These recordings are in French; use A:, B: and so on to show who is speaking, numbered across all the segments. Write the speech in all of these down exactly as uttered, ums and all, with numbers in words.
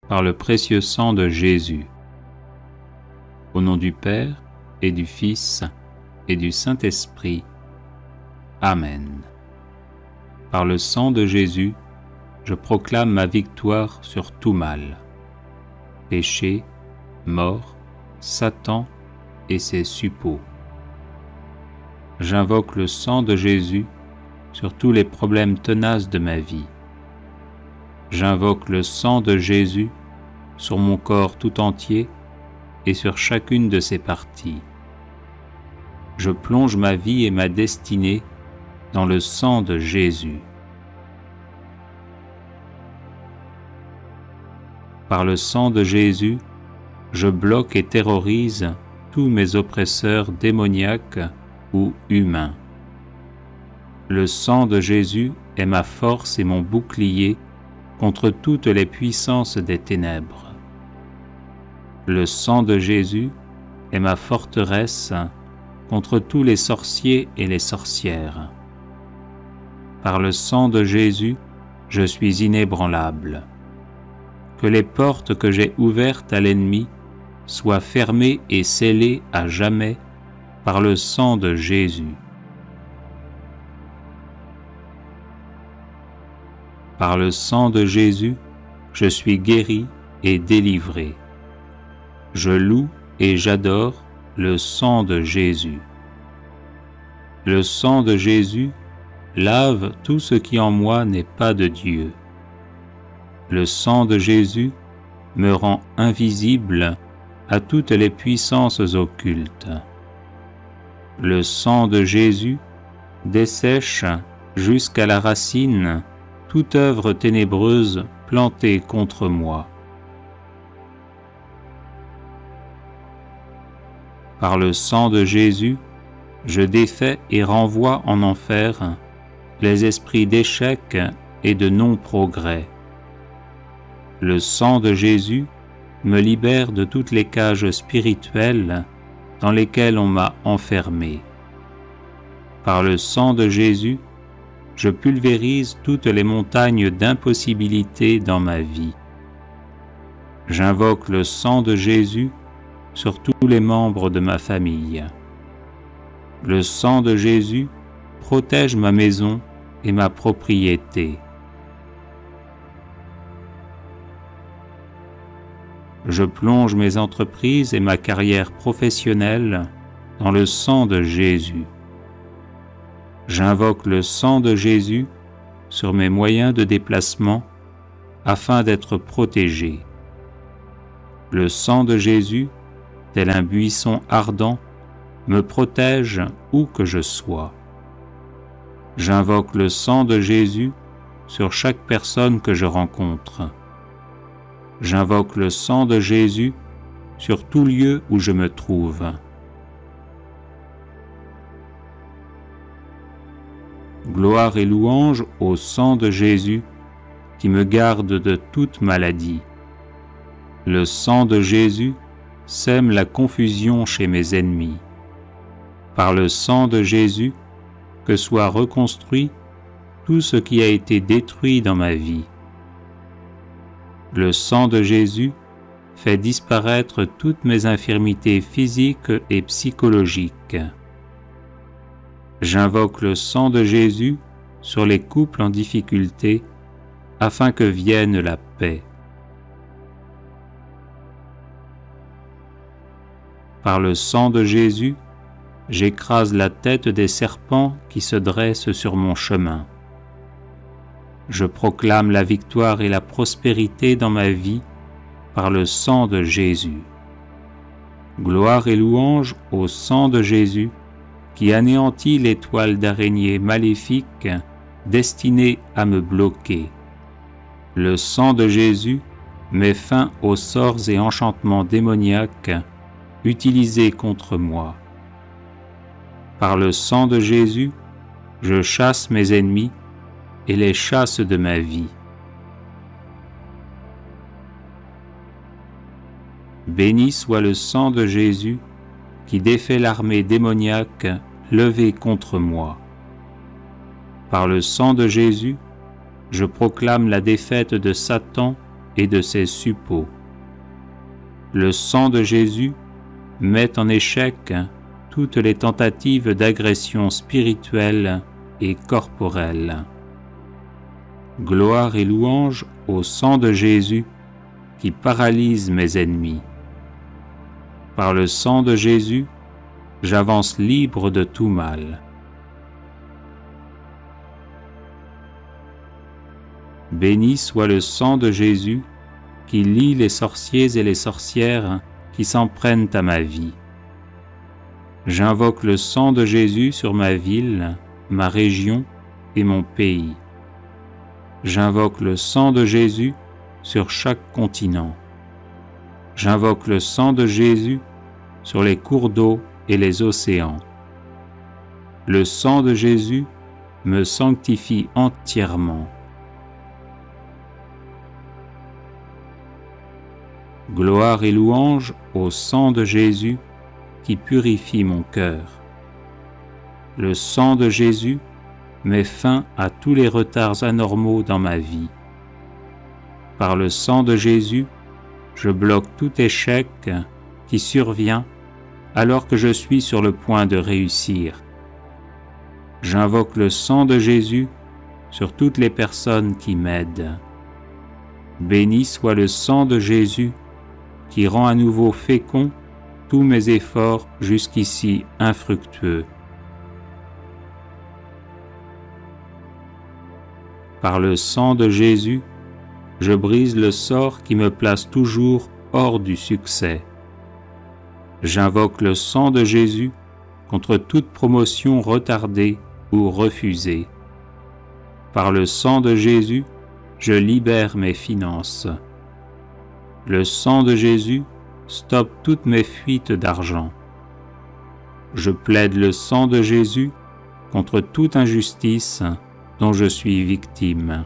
A: par le précieux sang de Jésus. Au nom du Père, et du Fils, et du Saint-Esprit. Amen. Par le sang de Jésus, je proclame ma victoire sur tout mal. Péché, mort, Satan et ses suppôts. J'invoque le sang de Jésus sur tous les problèmes tenaces de ma vie. J'invoque le sang de Jésus sur mon corps tout entier et sur chacune de ses parties. Je plonge ma vie et ma destinée dans le sang de Jésus. Par le sang de Jésus, je bloque et terrorise tous mes oppresseurs démoniaques ou humains. Le sang de Jésus est ma force et mon bouclier contre toutes les puissances des ténèbres. Le sang de Jésus est ma forteresse contre tous les sorciers et les sorcières. Par le sang de Jésus, je suis inébranlable. Que les portes que j'ai ouvertes à l'ennemi soient fermées et scellées à jamais par le sang de Jésus. Par le sang de Jésus, je suis guéri et délivré. Je loue et j'adore le sang de Jésus. Le sang de Jésus lave tout ce qui en moi n'est pas de Dieu. Le sang de Jésus me rend invisible à toutes les puissances occultes. Le sang de Jésus dessèche jusqu'à la racine toute œuvre ténébreuse plantée contre moi. Par le sang de Jésus, je défais et renvoie en enfer les esprits d'échec et de non-progrès. Le sang de Jésus me libère de toutes les cages spirituelles dans lesquelles on m'a enfermé. Par le sang de Jésus, je pulvérise toutes les montagnes d'impossibilités dans ma vie. J'invoque le sang de Jésus sur tous les membres de ma famille. Le sang de Jésus protège ma maison et ma propriété. Je plonge mes entreprises et ma carrière professionnelle dans le sang de Jésus. J'invoque le sang de Jésus sur mes moyens de déplacement afin d'être protégé. Le sang de Jésus, tel un buisson ardent, me protège où que je sois. J'invoque le sang de Jésus sur chaque personne que je rencontre. J'invoque le sang de Jésus sur tout lieu où je me trouve. Gloire et louange au sang de Jésus qui me garde de toute maladie. Le sang de Jésus sème la confusion chez mes ennemis. Par le sang de Jésus, que soit reconstruit tout ce qui a été détruit dans ma vie. Le sang de Jésus fait disparaître toutes mes infirmités physiques et psychologiques. J'invoque le sang de Jésus sur les couples en difficulté afin que vienne la paix. Par le sang de Jésus, j'écrase la tête des serpents qui se dressent sur mon chemin. Je proclame la victoire et la prospérité dans ma vie par le sang de Jésus. Gloire et louange au sang de Jésus qui anéantit les toiles d'araignée maléfiques destinées à me bloquer. Le sang de Jésus met fin aux sorts et enchantements démoniaques utilisés contre moi. Par le sang de Jésus, je chasse mes ennemis et les chasse de ma vie. Béni soit le sang de Jésus qui défait l'armée démoniaque levée contre moi. Par le sang de Jésus, je proclame la défaite de Satan et de ses suppôts. Le sang de Jésus met en échec toutes les tentatives d'agression spirituelle et corporelle. Gloire et louange au sang de Jésus qui paralyse mes ennemis. Par le sang de Jésus, j'avance libre de tout mal. Béni soit le sang de Jésus qui lie les sorciers et les sorcières qui s'en prennent à ma vie. J'invoque le sang de Jésus sur ma ville, ma région et mon pays. J'invoque le sang de Jésus sur chaque continent. J'invoque le sang de Jésus sur les cours d'eau et les océans. Le sang de Jésus me sanctifie entièrement. Gloire et louange au sang de Jésus qui purifie mon cœur. Le sang de Jésus met fin à tous les retards anormaux dans ma vie. Par le sang de Jésus, je bloque tout échec qui survient alors que je suis sur le point de réussir. J'invoque le sang de Jésus sur toutes les personnes qui m'aident. Béni soit le sang de Jésus qui rend à nouveau fécond tous mes efforts jusqu'ici infructueux. Par le sang de Jésus, je brise le sort qui me place toujours hors du succès. J'invoque le sang de Jésus contre toute promotion retardée ou refusée. Par le sang de Jésus, je libère mes finances. Le sang de Jésus stoppe toutes mes fuites d'argent. Je plaide le sang de Jésus contre toute injustice dont je suis victime.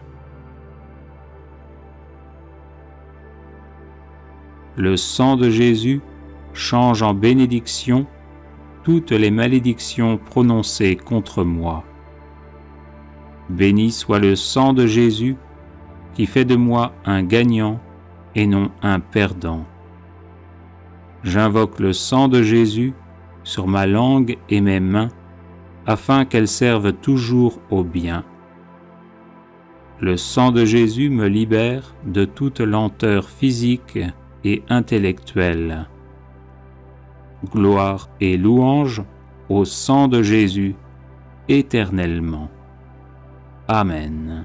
A: Le sang de Jésus change en bénédiction toutes les malédictions prononcées contre moi. Béni soit le sang de Jésus qui fait de moi un gagnant et non un perdant. J'invoque le sang de Jésus sur ma langue et mes mains afin qu'elles servent toujours au bien. Le sang de Jésus me libère de toute lenteur physique et intellectuelle. Gloire et louange au sang de Jésus éternellement. Amen.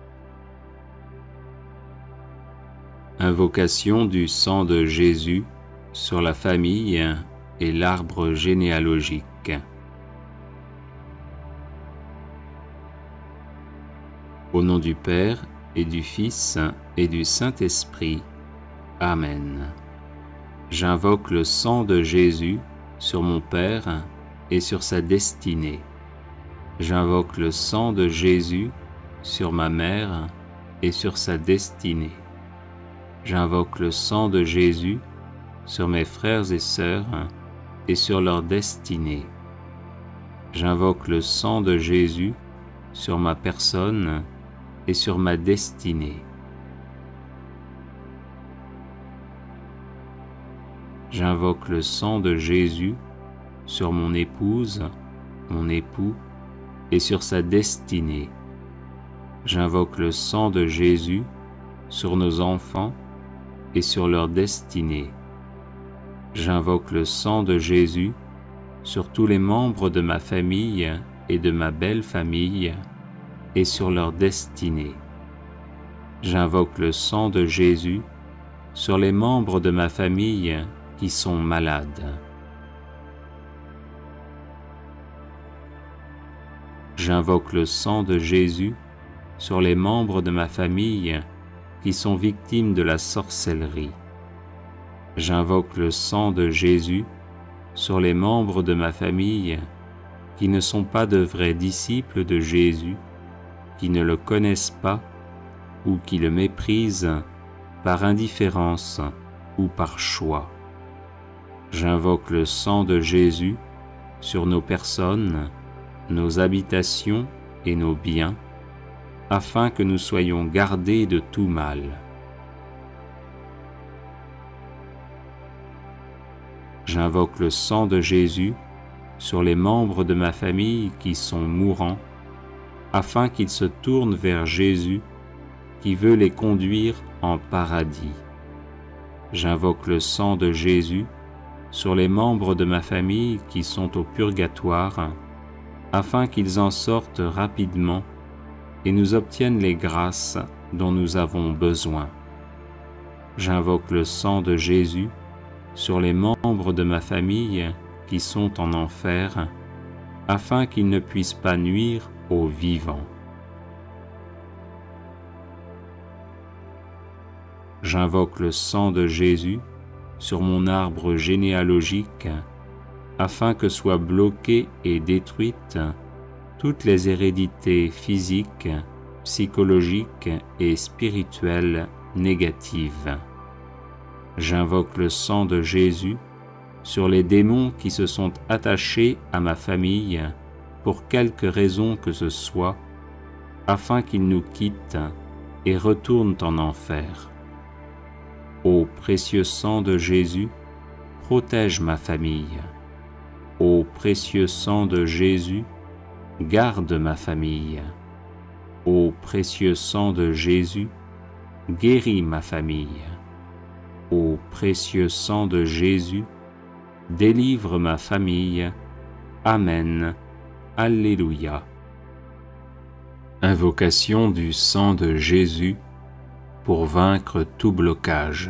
A: Invocation du sang de Jésus sur la famille et l'arbre généalogique. Au nom du Père et du Fils et du Saint-Esprit. Amen. J'invoque le sang de Jésus sur mon Père et sur sa destinée. J'invoque le sang de Jésus sur ma mère et sur sa destinée. J'invoque le sang de Jésus sur mes frères et sœurs et sur leur destinée. J'invoque le sang de Jésus sur ma personne et sur ma destinée. J'invoque le sang de Jésus sur mon épouse, mon époux et sur sa destinée. J'invoque le sang de Jésus sur nos enfants et sur leur destinée. J'invoque le sang de Jésus sur tous les membres de ma famille et de ma belle famille et sur leur destinée. J'invoque le sang de Jésus sur les membres de ma famille qui sont malades. J'invoque le sang de Jésus sur les membres de ma famille qui sont victimes de la sorcellerie. J'invoque le sang de Jésus sur les membres de ma famille qui ne sont pas de vrais disciples de Jésus, qui ne le connaissent pas ou qui le méprisent par indifférence ou par choix. J'invoque le sang de Jésus sur nos personnes, nos habitations et nos biens, afin que nous soyons gardés de tout mal. J'invoque le sang de Jésus sur les membres de ma famille qui sont mourants, afin qu'ils se tournent vers Jésus qui veut les conduire en paradis. J'invoque le sang de Jésus sur les membres de ma famille qui sont au purgatoire, afin qu'ils en sortent rapidement et nous obtiennent les grâces dont nous avons besoin. J'invoque le sang de Jésus sur les membres de ma famille qui sont en enfer, afin qu'ils ne puissent pas nuire aux vivants. J'invoque le sang de Jésus sur mon arbre généalogique, afin que soient bloquées et détruites toutes les hérédités physiques, psychologiques et spirituelles négatives. J'invoque le sang de Jésus sur les démons qui se sont attachés à ma famille pour quelque raison que ce soit, afin qu'ils nous quittent et retournent en enfer. Ô précieux sang de Jésus, protège ma famille. Ô précieux sang de Jésus, garde ma famille. Ô précieux sang de Jésus, guéris ma famille. Ô précieux sang de Jésus, délivre ma famille. Amen. Alléluia. Invocation du sang de Jésus pour vaincre tout blocage.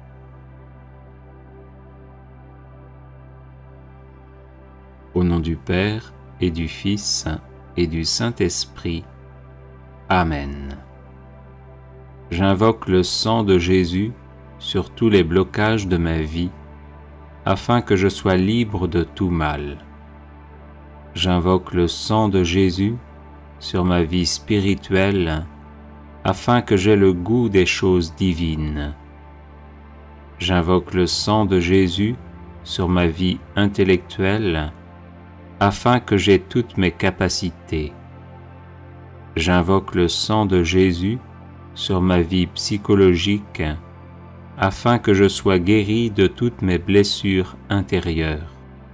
A: Au nom du Père et du Fils et du Saint-Esprit. Amen. J'invoque le sang de Jésus sur tous les blocages de ma vie, afin que je sois libre de tout mal. J'invoque le sang de Jésus sur ma vie spirituelle, afin que j'aie le goût des choses divines. J'invoque le sang de Jésus sur ma vie intellectuelle, afin que j'aie toutes mes capacités. J'invoque le sang de Jésus sur ma vie psychologique, afin que je sois guéri de toutes mes blessures intérieures.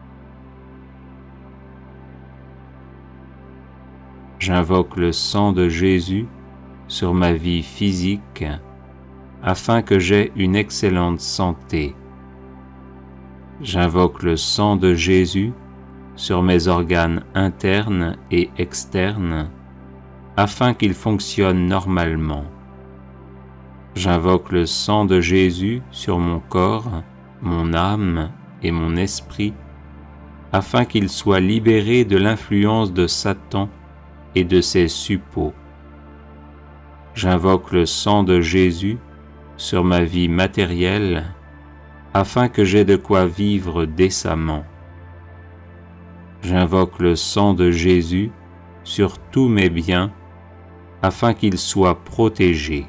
A: J'invoque le sang de Jésus sur ma vie physique, afin que j'aie une excellente santé. J'invoque le sang de Jésus sur mes organes internes et externes, afin qu'ils fonctionnent normalement. J'invoque le sang de Jésus sur mon corps, mon âme et mon esprit, afin qu'ils soient libérés de l'influence de Satan et de ses suppôts. J'invoque le sang de Jésus sur ma vie matérielle, afin que j'aie de quoi vivre décemment. J'invoque le sang de Jésus sur tous mes biens, afin qu'ils soient protégés.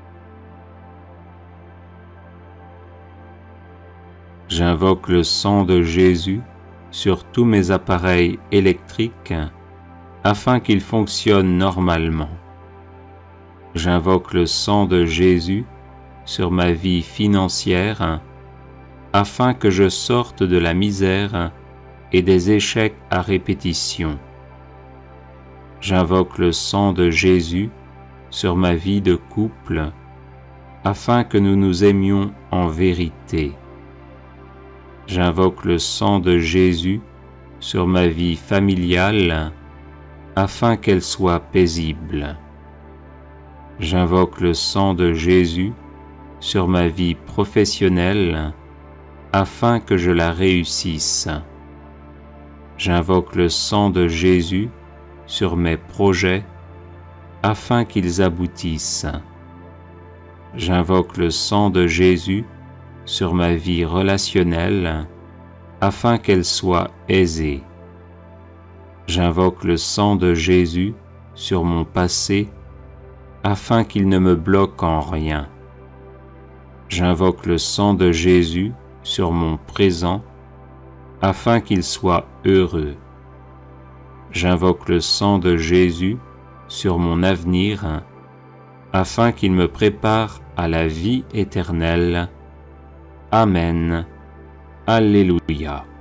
A: J'invoque le sang de Jésus sur tous mes appareils électriques, afin qu'ils fonctionnent normalement. J'invoque le sang de Jésus sur ma vie financière, afin que je sorte de la misère et des échecs à répétition. J'invoque le sang de Jésus sur ma vie de couple, afin que nous nous aimions en vérité. J'invoque le sang de Jésus sur ma vie familiale, afin qu'elle soit paisible. J'invoque le sang de Jésus sur ma vie professionnelle, afin que je la réussisse. J'invoque le sang de Jésus sur mes projets, afin qu'ils aboutissent. J'invoque le sang de Jésus sur ma vie relationnelle, afin qu'elle soit aisée. J'invoque le sang de Jésus sur mon passé, afin qu'il ne me bloque en rien. J'invoque le sang de Jésus sur mon présent, afin qu'il soit heureux. J'invoque le sang de Jésus sur mon avenir, afin qu'il me prépare à la vie éternelle. Amen. Alléluia.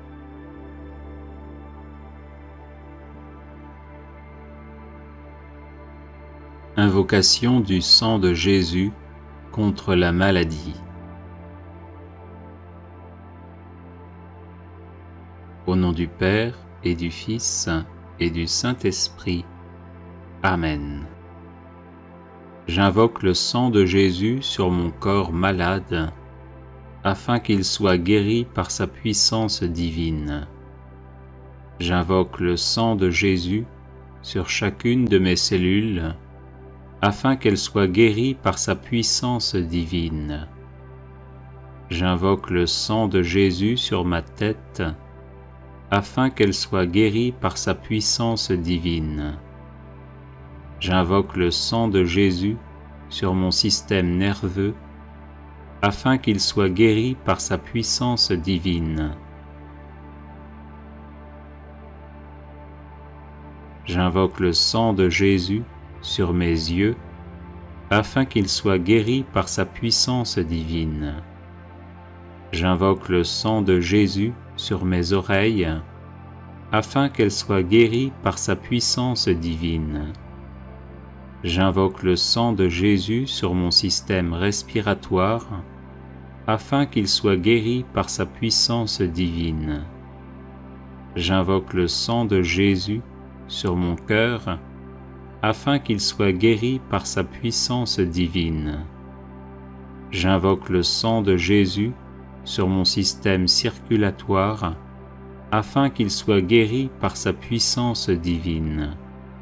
A: Invocation du sang de Jésus contre la maladie. Au nom du Père et du Fils et du Saint-Esprit. Amen. J'invoque le sang de Jésus sur mon corps malade, afin qu'il soit guéri par sa puissance divine. J'invoque le sang de Jésus sur chacune de mes cellules, afin qu'elles soient guéries par sa puissance divine. J'invoque le sang de Jésus sur ma tête, afin qu'elle soit guérie par sa puissance divine. J'invoque le sang de Jésus sur mon système nerveux, afin qu'il soit guéri par sa puissance divine. J'invoque le sang de Jésus sur mes yeux, afin qu'il soit guéri par sa puissance divine. J'invoque le sang de Jésus sur mes oreilles, afin qu'elles soient guéries par sa puissance divine. J'invoque le sang de Jésus sur mon système respiratoire, afin qu'il soit guéri par sa puissance divine. J'invoque le sang de Jésus sur mon cœur, afin qu'il soit guéri par sa puissance divine. J'invoque le sang de Jésus sur mon système circulatoire, afin qu'il soit guéri par sa puissance divine.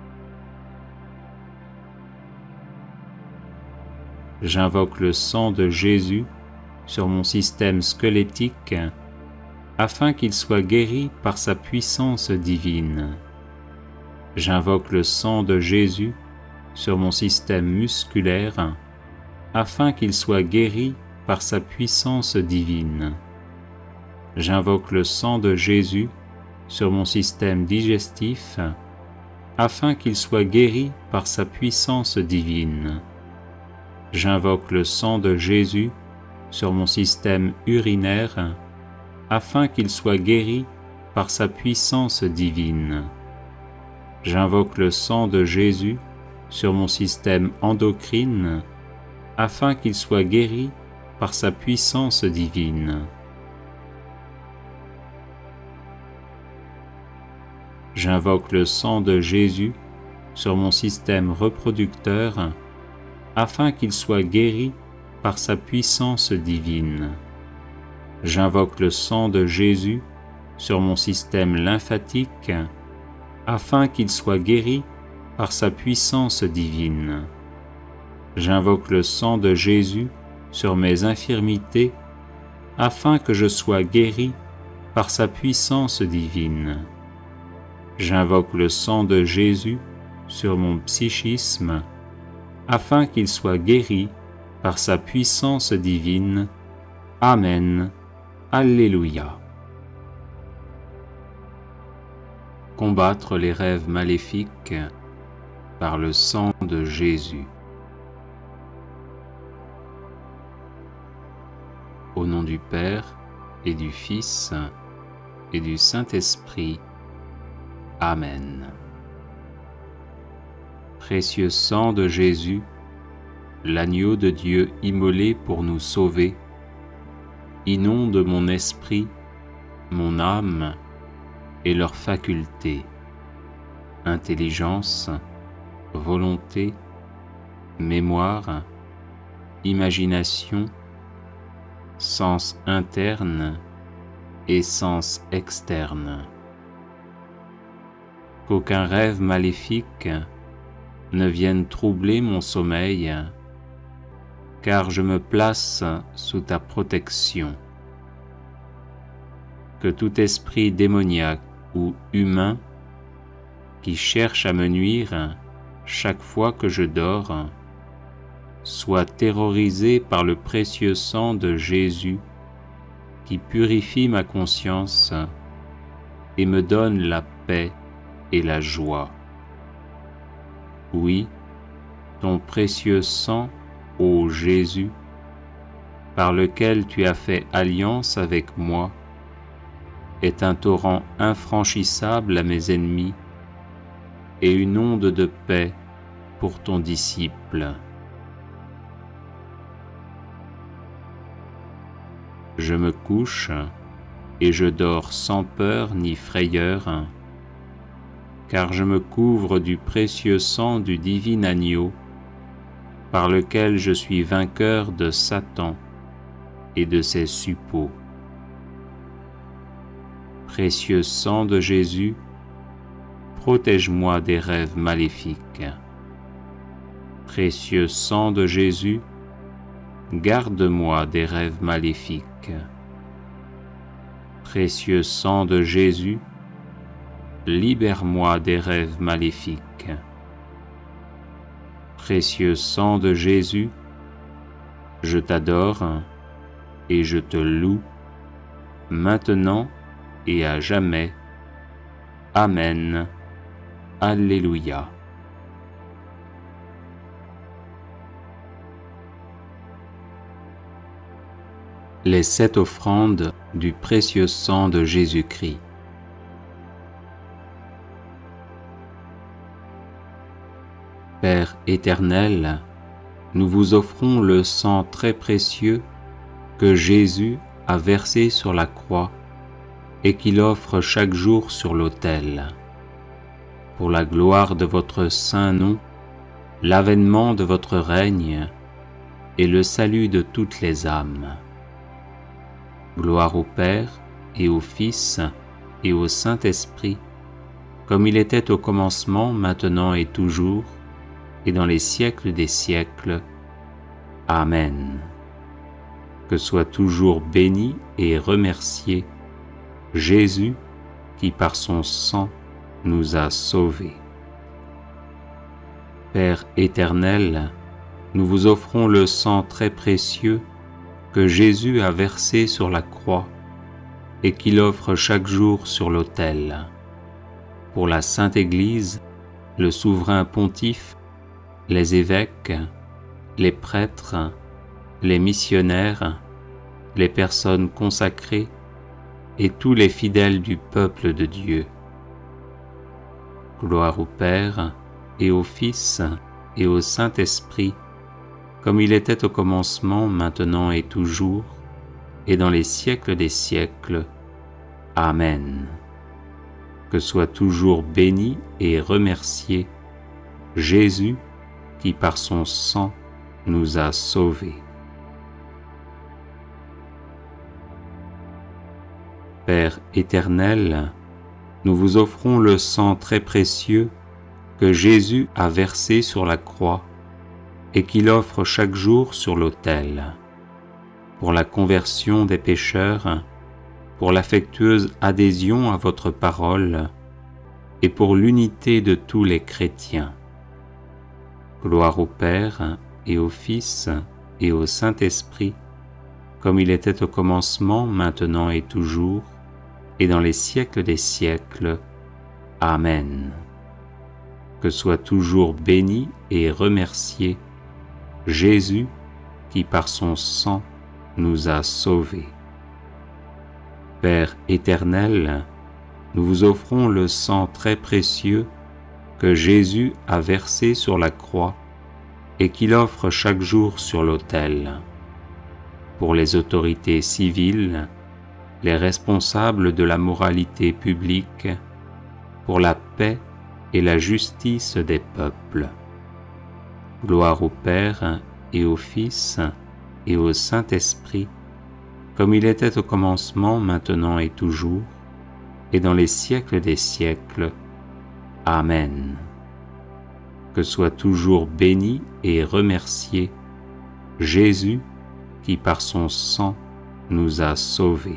A: J'invoque le sang de Jésus sur mon système squelettique, afin qu'il soit guéri par sa puissance divine. J'invoque le sang de Jésus sur mon système musculaire, afin qu'il soit guéri par sa puissance divine. J'invoque le sang de Jésus sur mon système digestif, afin qu'il soit guéri par sa puissance divine. J'invoque le sang de Jésus sur mon système urinaire, afin qu'il soit guéri par sa puissance divine. J'invoque le sang de Jésus sur mon système endocrine, afin qu'il soit guéri par sa puissance divine. J'invoque le sang de Jésus sur mon système reproducteur, afin qu'il soit guéri par sa puissance divine. J'invoque le sang de Jésus sur mon système lymphatique, afin qu'il soit guéri par sa puissance divine. J'invoque le sang de Jésus sur mes infirmités, afin que je sois guéri par sa puissance divine. J'invoque le sang de Jésus sur mon psychisme, afin qu'il soit guéri par sa puissance divine. Amen. Alléluia. Combattre les rêves maléfiques par le sang de Jésus. Au nom du Père et du Fils et du Saint-Esprit. Amen. Précieux sang de Jésus, l'agneau de Dieu immolé pour nous sauver, inonde mon esprit, mon âme et leurs facultés, intelligence, volonté, mémoire, imagination, sens interne et sens externe. Qu'aucun rêve maléfique ne vienne troubler mon sommeil, car je me place sous ta protection. Que tout esprit démoniaque ou humain qui cherche à me nuire chaque fois que je dors soit terrorisé par le précieux sang de Jésus qui purifie ma conscience et me donne la paix et la joie. Oui, ton précieux sang, ô Jésus, par lequel tu as fait alliance avec moi est un torrent infranchissable à mes ennemis et une onde de paix pour ton disciple. Je me couche et je dors sans peur ni frayeur, car je me couvre du précieux sang du divin agneau, par lequel je suis vainqueur de Satan et de ses suppôts. Précieux sang de Jésus, protège-moi des rêves maléfiques. Précieux sang de Jésus, garde-moi des rêves maléfiques. Précieux sang de Jésus, libère-moi des rêves maléfiques. Précieux sang de Jésus, je t'adore et je te loue, maintenant et à jamais. Amen. Alléluia. Les sept offrandes du précieux sang de Jésus-Christ. Père éternel, nous vous offrons le sang très précieux que Jésus a versé sur la croix et qu'il offre chaque jour sur l'autel. Pour la gloire de votre saint nom, l'avènement de votre règne et le salut de toutes les âmes. Gloire au Père et au Fils et au Saint-Esprit, comme il était au commencement, maintenant et toujours, et dans les siècles des siècles. Amen. Que soit toujours béni et remercié Jésus qui par son sang nous a sauvés. Père éternel, nous vous offrons le sang très précieux que Jésus a versé sur la croix et qu'il offre chaque jour sur l'autel. Pour la Sainte Église, le souverain pontife, les évêques, les prêtres, les missionnaires, les personnes consacrées et tous les fidèles du peuple de Dieu. Gloire au Père et au Fils et au Saint-Esprit, comme il était au commencement, maintenant et toujours, et dans les siècles des siècles. Amen. Que soit toujours béni et remercié Jésus qui par son sang nous a sauvés. Père éternel, nous vous offrons le sang très précieux que Jésus a versé sur la croix et qu'il offre chaque jour sur l'autel, pour la conversion des pécheurs, pour l'affectueuse adhésion à votre parole et pour l'unité de tous les chrétiens. Gloire au Père et au Fils et au Saint-Esprit, comme il était au commencement, maintenant et toujours, et dans les siècles des siècles. Amen. Que soit toujours béni et remercié Jésus qui par son sang nous a sauvés. Père éternel, nous vous offrons le sang très précieux que Jésus a versé sur la croix et qu'il offre chaque jour sur l'autel. Pour les autorités civiles, les responsables de la moralité publique, pour la paix et la justice des peuples. Gloire au Père et au Fils et au Saint-Esprit, comme il était au commencement, maintenant et toujours, et dans les siècles des siècles. Amen. Que soit toujours béni et remercié Jésus qui par son sang nous a sauvés.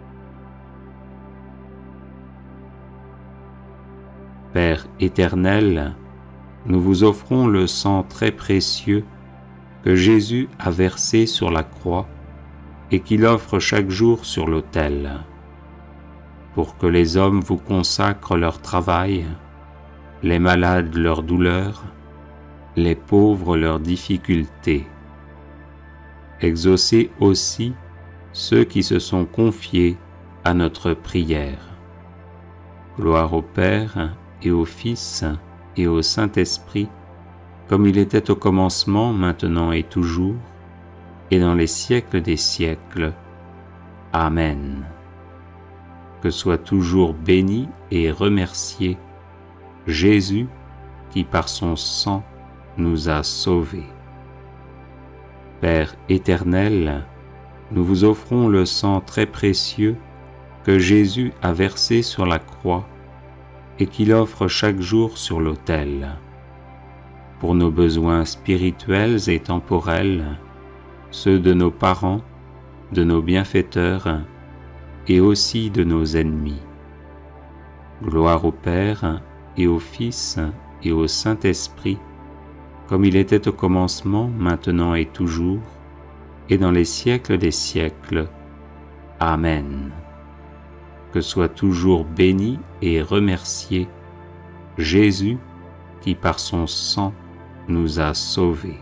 A: Père éternel, nous vous offrons le sang très précieux que Jésus a versé sur la croix et qu'il offre chaque jour sur l'autel, pour que les hommes vous consacrent leur travail, les malades leur douleur, les pauvres leurs difficultés. Exaucez aussi ceux qui se sont confiés à notre prière. Gloire au Père et au Fils et au Saint-Esprit, comme il était au commencement, maintenant et toujours, et dans les siècles des siècles. Amen. Que soit toujours béni et remercié Jésus qui par son sang nous a sauvés. Père éternel, nous vous offrons le sang très précieux que Jésus a versé sur la croix et qu'il offre chaque jour sur l'autel. Pour nos besoins spirituels et temporels, ceux de nos parents, de nos bienfaiteurs et aussi de nos ennemis. Gloire au Père et au Fils et au Saint-Esprit, comme il était au commencement, maintenant et toujours, et dans les siècles des siècles. Amen. Que soit toujours béni et remercié Jésus qui par son sang nous a sauvés.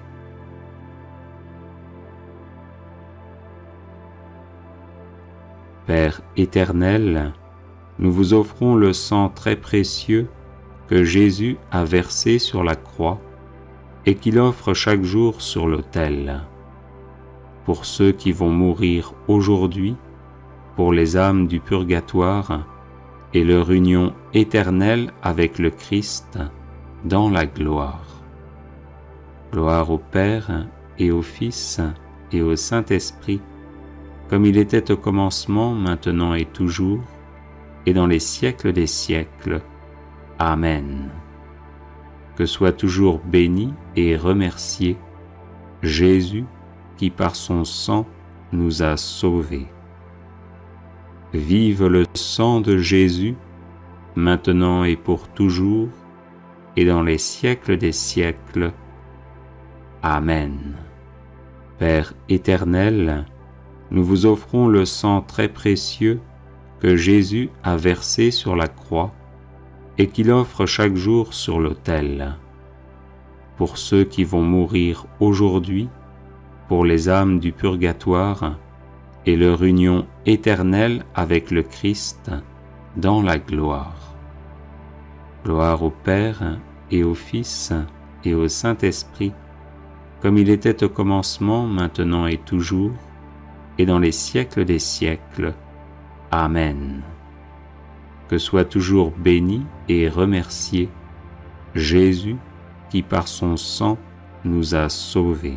A: Père éternel, nous vous offrons le sang très précieux que Jésus a versé sur la croix et qu'il offre chaque jour sur l'autel. Pour ceux qui vont mourir aujourd'hui, pour les âmes du purgatoire et leur union éternelle avec le Christ dans la gloire. Gloire au Père et au Fils et au Saint-Esprit, comme il était au commencement, maintenant et toujours, et dans les siècles des siècles. Amen. Que soit toujours béni et remercié Jésus qui par son sang nous a sauvés. Vive le sang de Jésus, maintenant et pour toujours, et dans les siècles des siècles. Amen. Père éternel, nous vous offrons le sang très précieux que Jésus a versé sur la croix et qu'il offre chaque jour sur l'autel. Pour ceux qui vont mourir aujourd'hui, pour les âmes du purgatoire et leur union éternelle avec le Christ dans la gloire. Gloire au Père et au Fils et au Saint-Esprit, comme il était au commencement, maintenant et toujours, et dans les siècles des siècles. Amen. Que soit toujours béni et remercié Jésus qui par son sang nous a sauvés.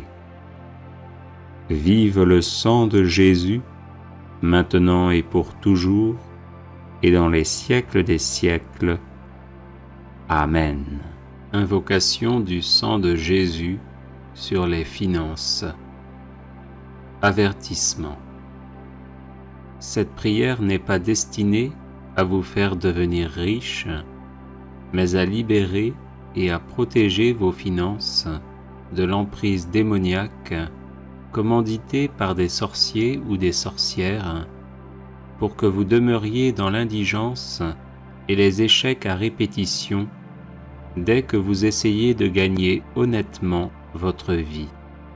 A: Vive le sang de Jésus, maintenant et pour toujours, et dans les siècles des siècles. Amen. Invocation du sang de Jésus sur les finances. Avertissement. Cette prière n'est pas destinée à vous faire devenir riche, mais à libérer et à protéger vos finances de l'emprise démoniaque commanditée par des sorciers ou des sorcières pour que vous demeuriez dans l'indigence et les échecs à répétition dès que vous essayez de gagner honnêtement votre vie.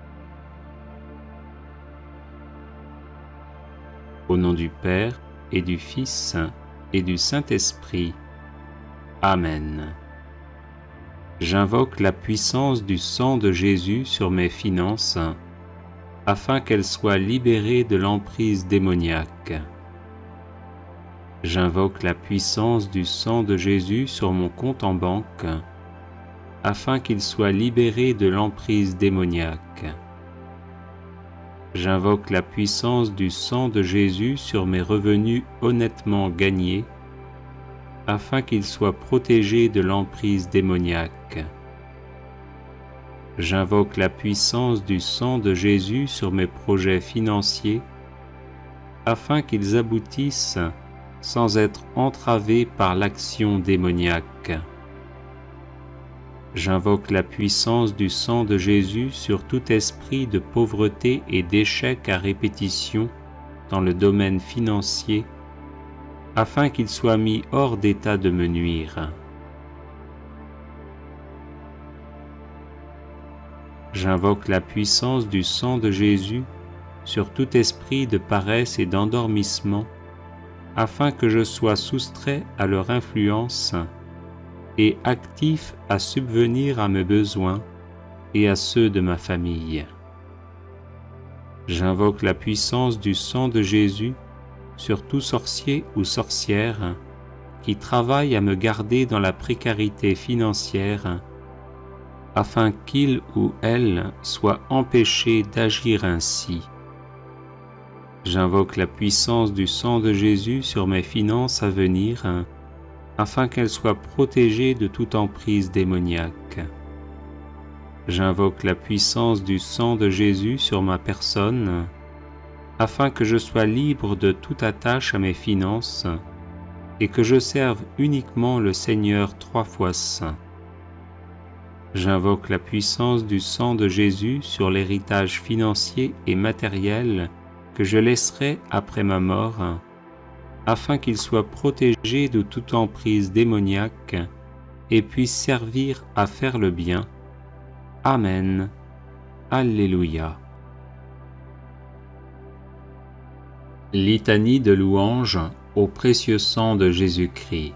A: Au nom du Père et du Fils et du Saint-Esprit. Amen. J'invoque la puissance du sang de Jésus sur mes finances, afin qu'elles soient libérées de l'emprise démoniaque. J'invoque la puissance du sang de Jésus sur mon compte en banque, afin qu'il soit libéré de l'emprise démoniaque. J'invoque la puissance du sang de Jésus sur mes revenus honnêtement gagnés, afin qu'ils soient protégés de l'emprise démoniaque. J'invoque la puissance du sang de Jésus sur mes projets financiers, afin qu'ils aboutissent sans être entravés par l'action démoniaque. J'invoque la puissance du sang de Jésus sur tout esprit de pauvreté et d'échec à répétition dans le domaine financier, afin qu'il soit mis hors d'état de me nuire. J'invoque la puissance du sang de Jésus sur tout esprit de paresse et d'endormissement, afin que je sois soustrait à leur influence et actif à subvenir à mes besoins et à ceux de ma famille. J'invoque la puissance du sang de Jésus sur tout sorcier ou sorcière qui travaille à me garder dans la précarité financière, afin qu'il ou elle soit empêché d'agir ainsi. J'invoque la puissance du sang de Jésus sur mes finances à venir, afin qu'elles soient protégées de toute emprise démoniaque. J'invoque la puissance du sang de Jésus sur ma personne, afin que je sois libre de toute attache à mes finances et que je serve uniquement le Seigneur trois fois saint. J'invoque la puissance du sang de Jésus sur l'héritage financier et matériel que je laisserai après ma mort, afin qu'il soit protégé de toute emprise démoniaque et puisse servir à faire le bien. Amen. Alléluia. Litanie de louange au précieux sang de Jésus-Christ.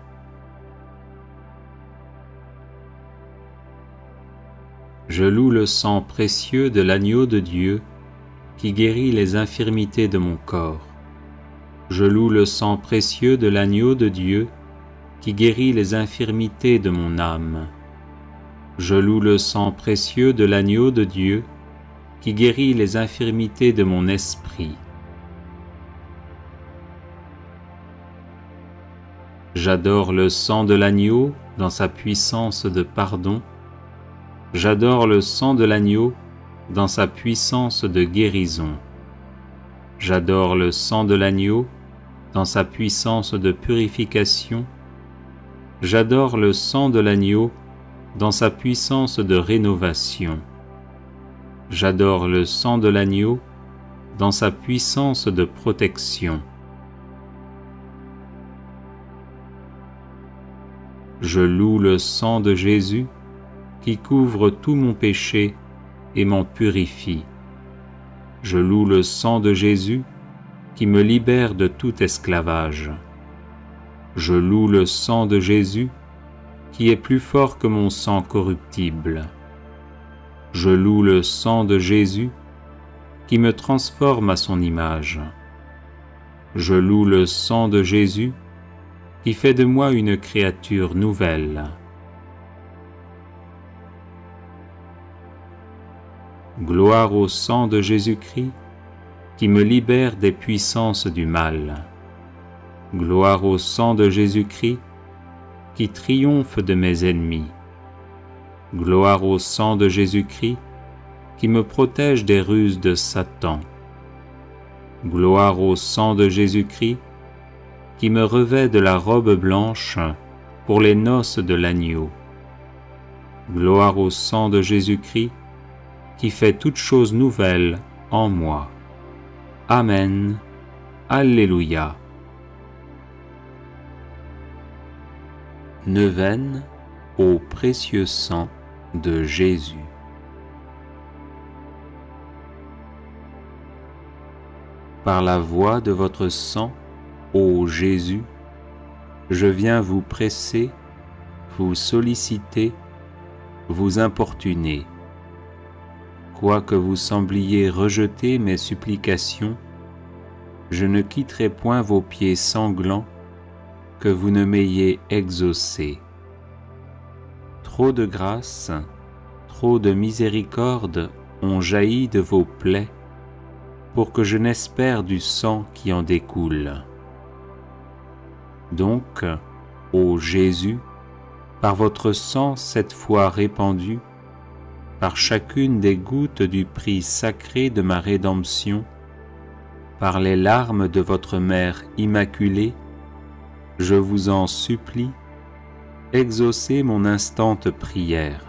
A: Je loue le sang précieux de l'agneau de Dieu qui guérit les infirmités de mon corps. Je loue le sang précieux de l'agneau de Dieu qui guérit les infirmités de mon âme. Je loue le sang précieux de l'agneau de Dieu qui guérit les infirmités de mon esprit. J'adore le sang de l'agneau dans sa puissance de pardon. J'adore le sang de l'agneau dans sa puissance de guérison. J'adore le sang de l'agneau dans sa puissance de purification. J'adore le sang de l'agneau dans sa puissance de rénovation. J'adore le sang de l'agneau dans sa puissance de protection. Je loue le sang de Jésus qui couvre tout mon péché et m'en purifie. Je loue le sang de Jésus qui me libère de tout esclavage. Je loue le sang de Jésus qui est plus fort que mon sang corruptible. Je loue le sang de Jésus qui me transforme à son image. Je loue le sang de Jésus qui fait de moi une créature nouvelle. Gloire au sang de Jésus-Christ qui me libère des puissances du mal. Gloire au sang de Jésus-Christ qui triomphe de mes ennemis. Gloire au sang de Jésus-Christ qui me protège des ruses de Satan. Gloire au sang de Jésus-Christ qui me revêt de la robe blanche pour les noces de l'agneau. Gloire au sang de Jésus-Christ qui fait toutes choses nouvelles en moi. Amen. Alléluia. Neuvaine au précieux sang de Jésus. Par la voie de votre sang, ô Jésus, je viens vous presser, vous solliciter, vous importuner. Quoique vous sembliez rejeter mes supplications, je ne quitterai point vos pieds sanglants que vous ne m'ayez exaucé. Trop de grâce, trop de miséricorde ont jailli de vos plaies pour que je n'espère du sang qui en découle. Donc, ô Jésus, par votre sang cette fois répandu, par chacune des gouttes du prix sacré de ma rédemption, par les larmes de votre Mère immaculée, je vous en supplie, exaucez mon instante prière.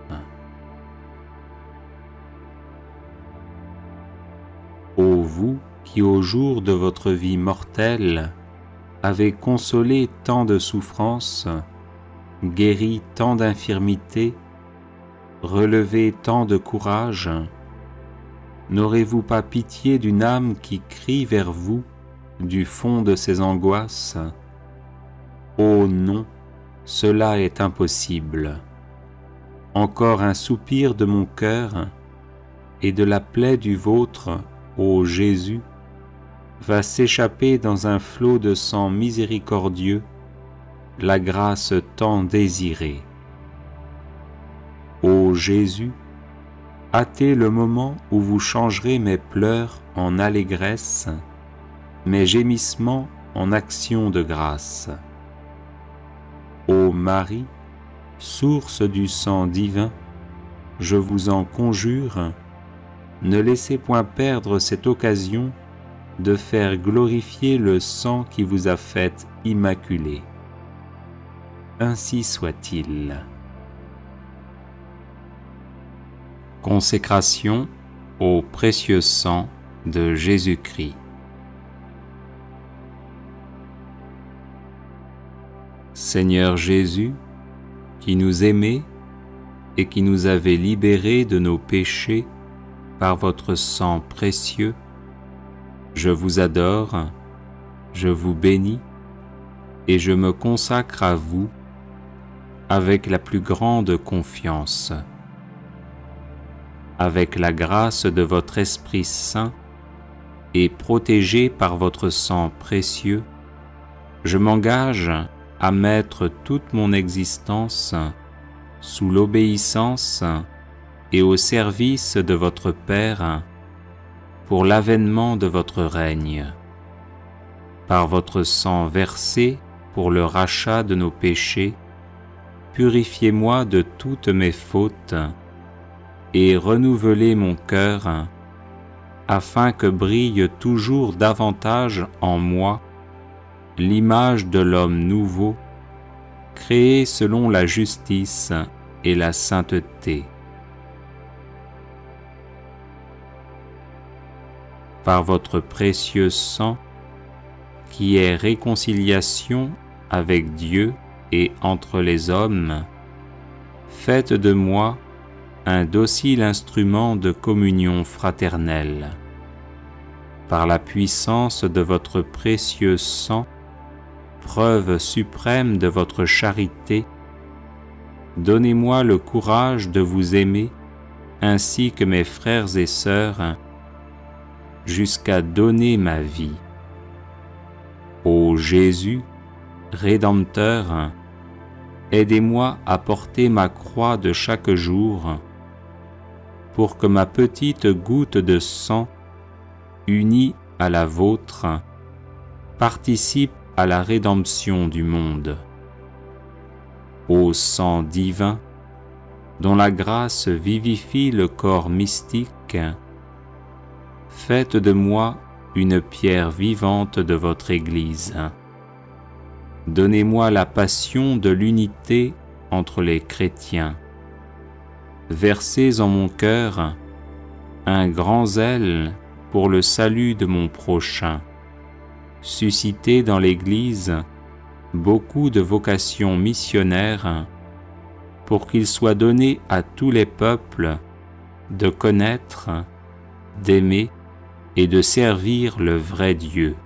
A: Ô vous qui au jour de votre vie mortelle avez consolé tant de souffrances, guéri tant d'infirmités, relevé tant de courage, n'aurez-vous pas pitié d'une âme qui crie vers vous du fond de ses angoisses. Oh non, cela est impossible. Encore un soupir de mon cœur et de la plaie du vôtre, ô Jésus, va s'échapper dans un flot de sang miséricordieux, la grâce tant désirée. Ô Jésus, hâtez le moment où vous changerez mes pleurs en allégresse, mes gémissements en actions de grâce. Ô Marie, source du sang divin, je vous en conjure, ne laissez point perdre cette occasion de faire glorifier le sang qui vous a faite immaculée. Ainsi soit-il. Consécration au précieux sang de Jésus-Christ. Seigneur Jésus, qui nous aimez et qui nous avez libérés de nos péchés par votre sang précieux, je vous adore, je vous bénis et je me consacre à vous avec la plus grande confiance. Avec la grâce de votre Esprit Saint et protégé par votre sang précieux, je m'engage à mettre toute mon existence sous l'obéissance et au service de votre Père pour l'avènement de votre règne. Par votre sang versé pour le rachat de nos péchés, purifiez-moi de toutes mes fautes et renouvelez mon cœur afin que brille toujours davantage en moi l'image de l'homme nouveau, créé selon la justice et la sainteté. Par votre précieux sang, qui est réconciliation avec Dieu et entre les hommes, faites de moi un docile instrument de communion fraternelle. Par la puissance de votre précieux sang, preuve suprême de votre charité, donnez-moi le courage de vous aimer ainsi que mes frères et sœurs, jusqu'à donner ma vie. Ô Jésus, Rédempteur, aidez-moi à porter ma croix de chaque jour, pour que ma petite goutte de sang, unie à la vôtre, participe à la rédemption du monde. Ô sang divin, dont la grâce vivifie le corps mystique, faites de moi une pierre vivante de votre Église. Donnez-moi la passion de l'unité entre les chrétiens. Versez en mon cœur un grand zèle pour le salut de mon prochain. Suscitez dans l'Église beaucoup de vocations missionnaires pour qu'il soit donné à tous les peuples de connaître, d'aimer et de servir le vrai Dieu.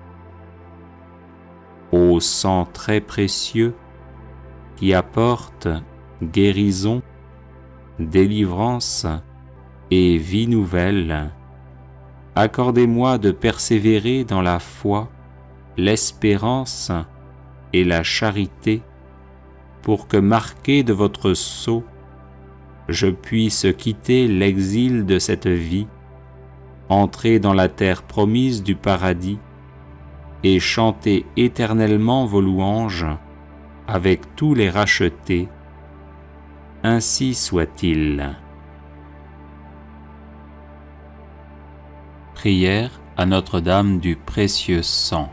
A: Ô sang très précieux qui apporte guérison, délivrance et vie nouvelle, accordez-moi de persévérer dans la foi, l'espérance et la charité, pour que, marqué de votre sceau, je puisse quitter l'exil de cette vie, entrer dans la terre promise du paradis et chanter éternellement vos louanges avec tous les rachetés. Ainsi soit-il. Prière à Notre-Dame du précieux sang.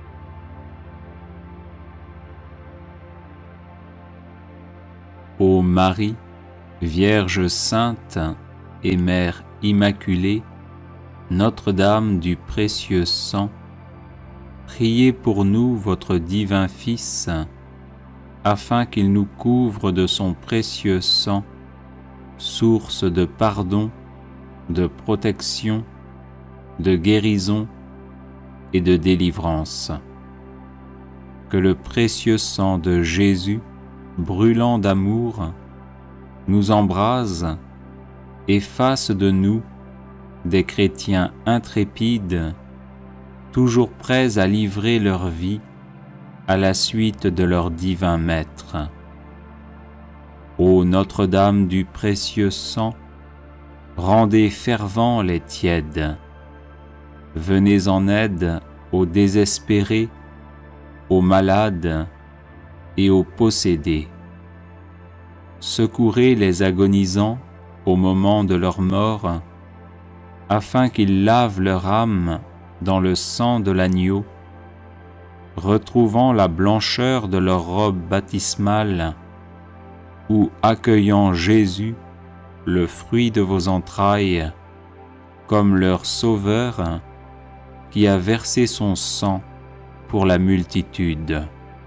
A: Ô Marie, Vierge sainte et Mère immaculée, Notre-Dame du précieux sang, priez pour nous votre divin Fils, afin qu'il nous couvre de son précieux sang, source de pardon, de protection, de guérison et de délivrance. Que le précieux sang de Jésus, brûlant d'amour, nous embrase et fasse de nous des chrétiens intrépides, toujours prêts à livrer leur vie à la suite de leur divin Maître. Ô Notre-Dame du précieux sang, rendez fervents les tièdes. Venez en aide aux désespérés, aux malades et aux possédés. Secourez les agonisants au moment de leur mort, afin qu'ils lavent leur âme dans le sang de l'agneau, retrouvant la blancheur de leur robe baptismale, ou accueillant Jésus, le fruit de vos entrailles, comme leur Sauveur, qui a versé son sang pour la multitude.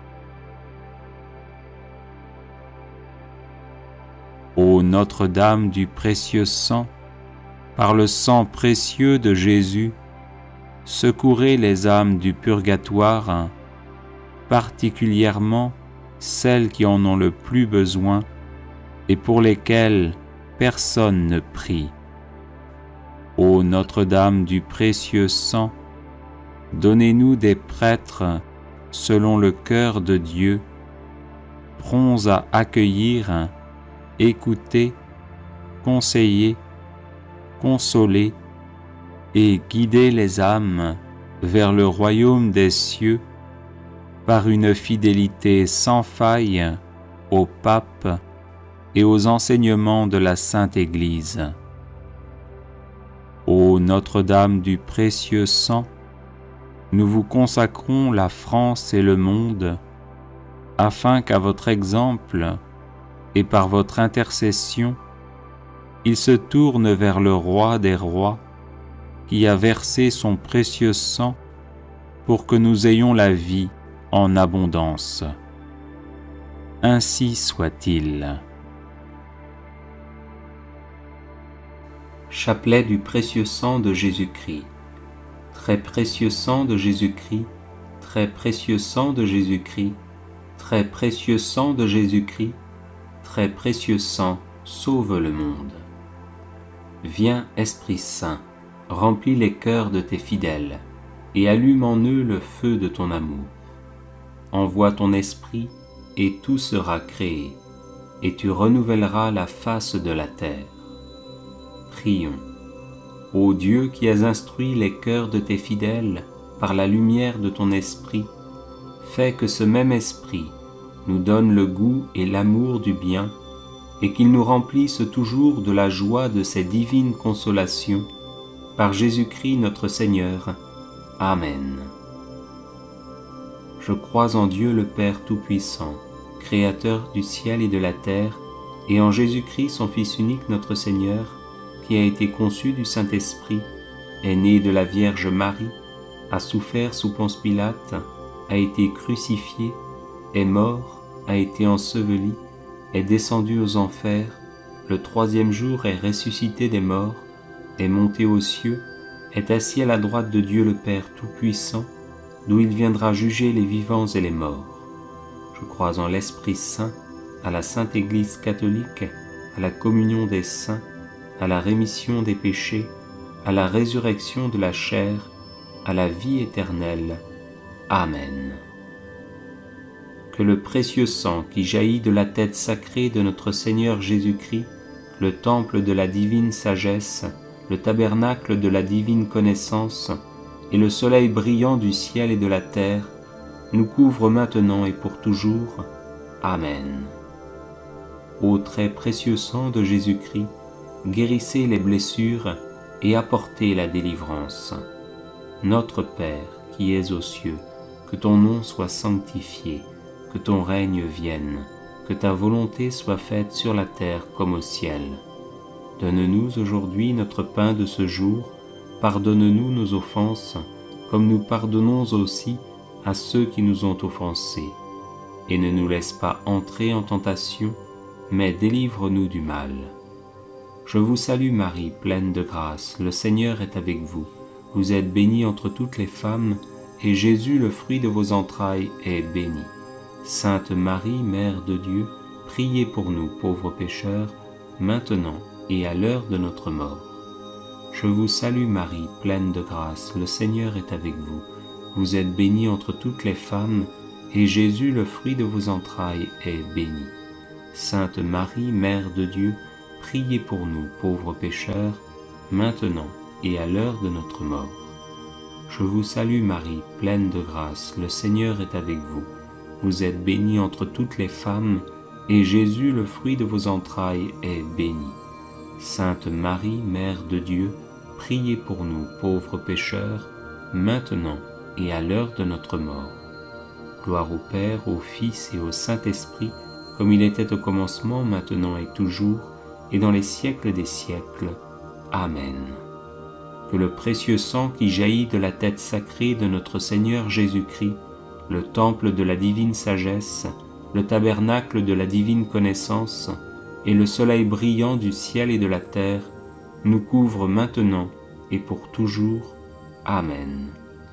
A: Ô Notre-Dame du précieux sang, par le sang précieux de Jésus, secourez les âmes du purgatoire, particulièrement celles qui en ont le plus besoin et pour lesquelles personne ne prie. Ô Notre-Dame du précieux sang, donnez-nous des prêtres selon le cœur de Dieu, prompts à accueillir, écouter, conseiller, consoler et guider les âmes vers le royaume des cieux par une fidélité sans faille au pape et aux enseignements de la Sainte Église. Ô Notre-Dame du précieux sang, nous vous consacrons la France et le monde, afin qu'à votre exemple et par votre intercession, il se tourne vers le Roi des rois, qui a versé son précieux sang pour que nous ayons la vie en abondance. Ainsi soit-il.
B: Chapelet du précieux sang de Jésus-Christ. Très précieux sang de Jésus-Christ, très précieux sang de Jésus-Christ, très précieux sang de Jésus-Christ, très précieux sang, sauve le monde. Viens, Esprit Saint, remplis les cœurs de tes fidèles et allume en eux le feu de ton amour. Envoie ton esprit et tout sera créé, et tu renouvelleras la face de la terre. Prions. Ô Dieu qui as instruit les cœurs de tes fidèles par la lumière de ton esprit, fais que ce même esprit nous donne le goût et l'amour du bien, et qu'il nous remplisse toujours de la joie de ces divines consolations, par Jésus-Christ notre Seigneur. Amen. Je crois en Dieu le Père Tout-Puissant, Créateur du ciel et de la terre, et en Jésus-Christ son Fils unique notre Seigneur, qui a été conçu du Saint-Esprit, est né de la Vierge Marie, a souffert sous Ponce Pilate, a été crucifié, est mort, a été enseveli, est descendu aux enfers, le troisième jour est ressuscité des morts, est monté aux cieux, est assis à la droite de Dieu le Père Tout-Puissant, d'où il viendra juger les vivants et les morts. Je crois en l'Esprit Saint, à la Sainte Église catholique, à la communion des saints, à la rémission des péchés, à la résurrection de la chair, à la vie éternelle. Amen. Que le précieux sang qui jaillit de la tête sacrée de notre Seigneur Jésus-Christ, le temple de la divine sagesse, le tabernacle de la divine connaissance, et le soleil brillant du ciel et de la terre, nous couvre maintenant et pour toujours. Amen. Ô très précieux sang de Jésus-Christ, guérissez les blessures et apportez la délivrance. Notre Père qui es aux cieux, que ton nom soit sanctifié, que ton règne vienne, que ta volonté soit faite sur la terre comme au ciel. Donne-nous aujourd'hui notre pain de ce jour, pardonne-nous nos offenses, comme nous pardonnons aussi à ceux qui nous ont offensés. Et ne nous laisse pas entrer en tentation, mais délivre-nous du mal. Je vous salue Marie, pleine de grâce, le Seigneur est avec vous. Vous êtes bénie entre toutes les femmes, et Jésus, le fruit de vos entrailles, est béni. Sainte Marie, Mère de Dieu, priez pour nous pauvres pécheurs, maintenant et à l'heure de notre mort. Je vous salue Marie, pleine de grâce, le Seigneur est avec vous. Vous êtes bénie entre toutes les femmes, et Jésus, le fruit de vos entrailles, est béni. Sainte Marie, Mère de Dieu, priez pour nous pauvres pécheurs, maintenant et à l'heure de notre mort. Je vous salue Marie, pleine de grâce, le Seigneur est avec vous. Vous êtes bénie entre toutes les femmes, et Jésus, le fruit de vos entrailles, est béni. Sainte Marie, Mère de Dieu, priez pour nous pauvres pécheurs, maintenant et à l'heure de notre mort. Gloire au Père, au Fils et au Saint-Esprit, comme il était au commencement, maintenant et toujours, et dans les siècles des siècles. Amen. Que le précieux sang qui jaillit de la tête sacrée de notre Seigneur Jésus-Christ, le temple de la divine sagesse, le tabernacle de la divine connaissance, et le soleil brillant du ciel et de la terre, nous couvre maintenant et pour toujours. Amen.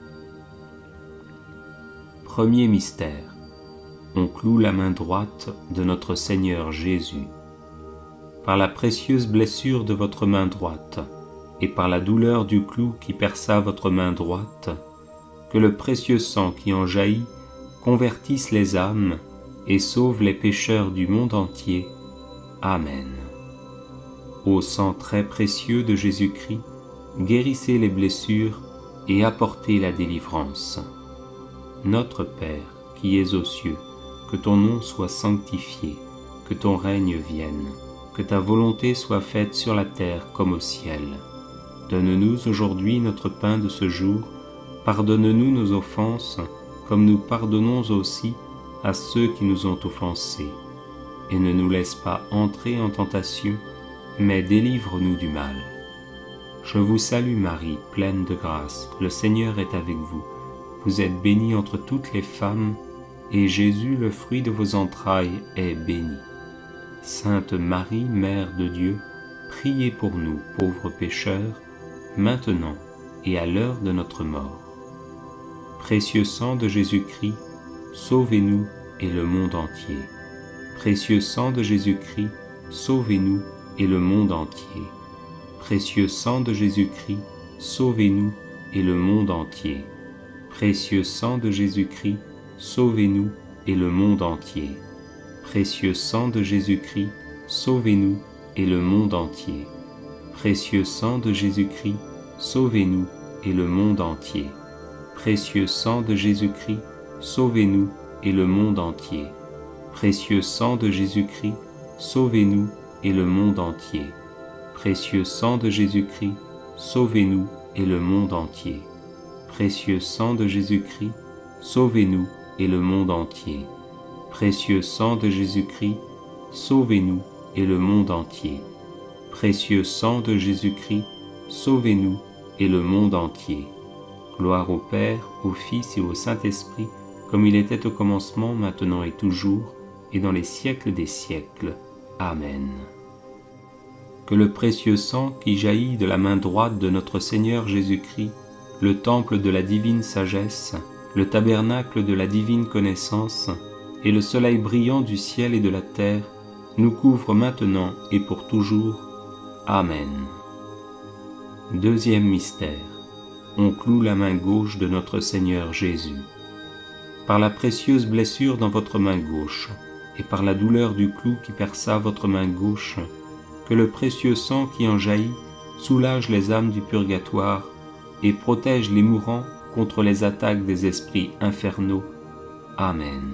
B: Premier mystère. On cloue la main droite de notre Seigneur Jésus. Par la précieuse blessure de votre main droite, et par la douleur du clou qui perça votre main droite, que le précieux sang qui en jaillit convertisse les âmes et sauve les pécheurs du monde entier. Amen. Ô sang très précieux de Jésus-Christ, guérissez les blessures et apportez la délivrance. Notre Père, qui es aux cieux, que ton nom soit sanctifié, que ton règne vienne, que ta volonté soit faite sur la terre comme au ciel. Donne-nous aujourd'hui notre pain de ce jour, pardonne-nous nos offenses, comme nous pardonnons aussi à ceux qui nous ont offensés. Et ne nous laisse pas entrer en tentation, mais délivre-nous du mal. Je vous salue Marie, pleine de grâce, le Seigneur est avec vous. Vous êtes bénie entre toutes les femmes, et Jésus, le fruit de vos entrailles, est béni. Sainte Marie, Mère de Dieu, priez pour nous, pauvres pécheurs, maintenant et à l'heure de notre mort. Précieux sang de Jésus-Christ, sauvez-nous et le monde entier. Précieux sang de Jésus-Christ, sauvez-nous et le monde entier. Précieux sang de Jésus-Christ, sauvez-nous et le monde entier. Précieux sang de Jésus-Christ, sauvez-nous et le monde entier. Précieux sang de Jésus-Christ, sauvez-nous et le monde entier. Précieux sang de Jésus-Christ, sauvez-nous et le monde entier. Précieux sang de Jésus-Christ, sauvez-nous et le monde entier. Précieux sang de Jésus-Christ, sauvez-nous et le monde entier. Précieux sang de Jésus-Christ, sauvez-nous et le monde entier. Précieux sang de Jésus-Christ, sauvez-nous et le monde entier. Précieux sang de Jésus-Christ, sauvez-nous et le monde entier. Précieux sang de Jésus-Christ, sauvez-nous et le monde entier. Gloire au Père, au Fils et au Saint-Esprit, comme il était au commencement, maintenant et toujours, et dans les siècles des siècles. Amen. Que le précieux sang qui jaillit de la main droite de notre Seigneur Jésus-Christ, le temple de la divine sagesse, le tabernacle de la divine connaissance, et le soleil brillant du ciel et de la terre, nous couvre maintenant et pour toujours. Amen. Deuxième mystère. On cloue la main gauche de notre Seigneur Jésus. Par la précieuse blessure dans votre main gauche, et par la douleur du clou qui perça votre main gauche, que le précieux sang qui en jaillit soulage les âmes du purgatoire et protège les mourants contre les attaques des esprits infernaux. Amen.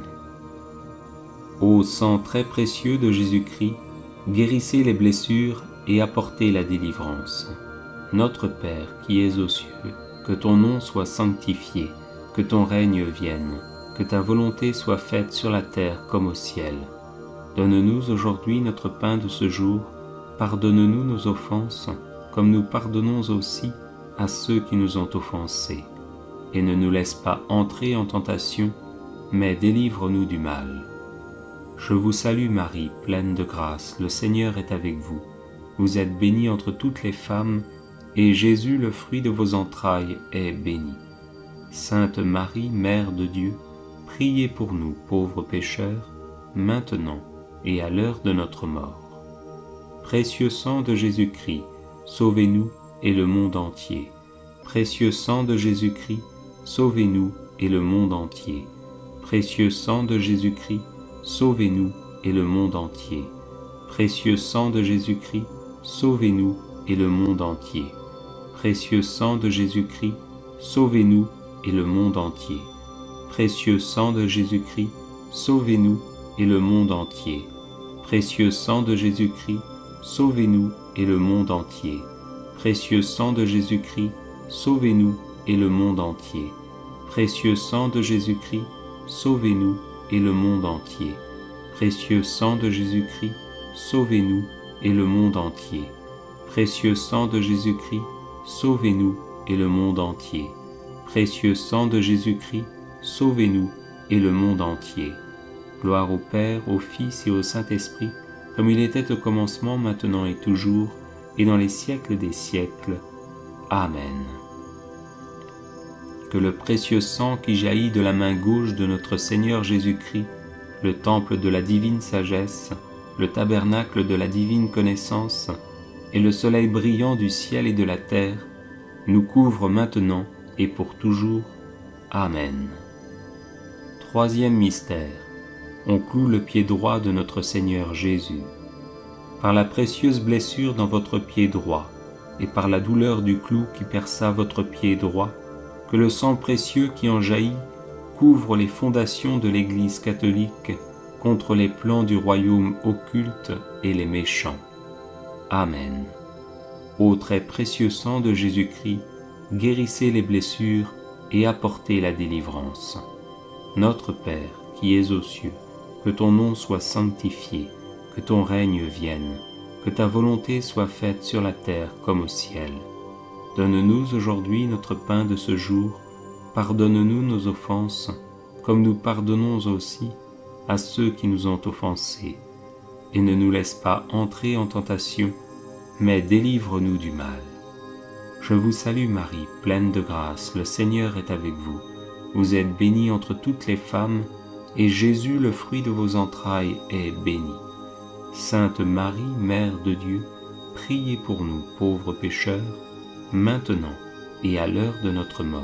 B: Ô sang très précieux de Jésus-Christ, guérissez les blessures et apportez la délivrance. Notre Père qui es aux cieux, que ton nom soit sanctifié, que ton règne vienne, que ta volonté soit faite sur la terre comme au ciel. Donne-nous aujourd'hui notre pain de ce jour, pardonne-nous nos offenses, comme nous pardonnons aussi à ceux qui nous ont offensés. Et ne nous laisse pas entrer en tentation, mais délivre-nous du mal. Je vous salue Marie, pleine de grâce, le Seigneur est avec vous. Vous êtes bénie entre toutes les femmes, et Jésus, le fruit de vos entrailles, est béni. Sainte Marie, Mère de Dieu, priez pour nous pauvres pécheurs, maintenant et à l'heure de notre mort. Précieux sang de Jésus-Christ, sauvez-nous et le monde entier. Précieux sang de Jésus-Christ, sauvez-nous et le monde entier. Précieux sang de Jésus-Christ, sauvez-nous et le monde entier. Précieux sang de Jésus-Christ, sauvez-nous et le monde entier. Précieux sang de Jésus-Christ, sauvez-nous et le monde entier. Précieux sang de Jésus-Christ, sauvez-nous et le monde entier. Précieux sang de Jésus-Christ, sauvez-nous et le monde entier. Précieux sang de Jésus-Christ, sauvez-nous et le monde entier. Précieux sang de Jésus-Christ, sauvez-nous et le monde entier. Précieux sang de Jésus-Christ, sauvez-nous et le monde entier. Précieux sang de Jésus-Christ, sauvez-nous et le monde entier. Précieux sang de Jésus-Christ, sauvez-nous et le monde entier. Gloire au Père, au Fils et au Saint-Esprit, comme il était au commencement, maintenant et toujours, et dans les siècles des siècles. Amen. Que le précieux sang qui jaillit de la main gauche de notre Seigneur Jésus-Christ, le temple de la divine sagesse, le tabernacle de la divine connaissance, et le soleil brillant du ciel et de la terre, nous couvre maintenant et pour toujours. Amen. Troisième mystère. On cloue le pied droit de notre Seigneur Jésus. Par la précieuse blessure dans votre pied droit, et par la douleur du clou qui perça votre pied droit, que le sang précieux qui en jaillit couvre les fondations de l'Église catholique contre les plans du royaume occulte et les méchants. Amen. Ô très précieux sang de Jésus-Christ, guérissez les blessures et apportez la délivrance. Notre Père, qui es aux cieux, que ton nom soit sanctifié, que ton règne vienne, que ta volonté soit faite sur la terre comme au ciel. Donne-nous aujourd'hui notre pain de ce jour, pardonne-nous nos offenses, comme nous pardonnons aussi à ceux qui nous ont offensés. Et ne nous laisse pas entrer en tentation, mais délivre-nous du mal. Je vous salue Marie, pleine de grâce, le Seigneur est avec vous. Vous êtes bénie entre toutes les femmes, et Jésus, le fruit de vos entrailles, est béni. Sainte Marie, Mère de Dieu, priez pour nous pauvres pécheurs, maintenant et à l'heure de notre mort.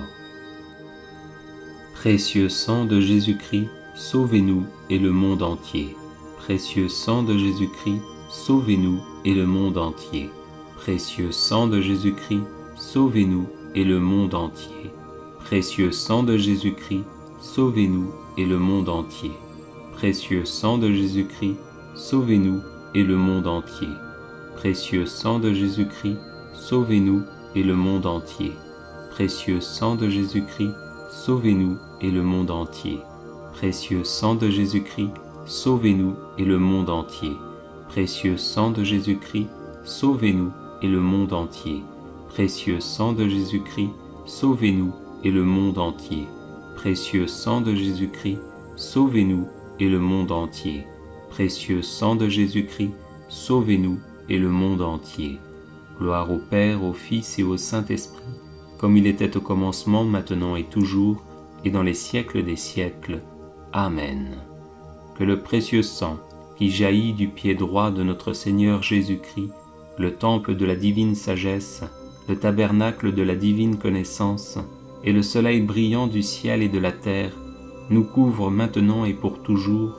B: Précieux sang de Jésus-Christ, sauvez-nous et le monde entier. Précieux sang de Jésus-Christ, sauvez-nous et le monde entier. Précieux sang de Jésus-Christ, sauvez-nous et le monde entier. Précieux sang de Jésus-Christ, sauvez-nous et le monde entier. Précieux sang de Jésus-Christ, sauvez-nous et le monde entier. Précieux sang de Jésus-Christ, sauvez-nous et le monde entier. Précieux sang de Jésus-Christ, sauvez-nous et le monde entier. Précieux sang de Jésus-Christ, sauvez-nous et le monde entier. Précieux sang de Jésus-Christ, sauvez-nous et le monde entier. Précieux sang de Jésus-Christ, sauvez-nous et le monde entier. Précieux sang de Jésus-Christ, sauvez-nous et le monde entier. Précieux sang de Jésus-Christ, sauvez-nous et le monde entier. Gloire au Père, au Fils et au Saint-Esprit, comme il était au commencement, maintenant et toujours, et dans les siècles des siècles. Amen. Que le précieux sang qui jaillit du pied droit de notre Seigneur Jésus-Christ, le temple de la divine sagesse, le tabernacle de la divine connaissance, et le soleil brillant du ciel et de la terre, nous couvre maintenant et pour toujours.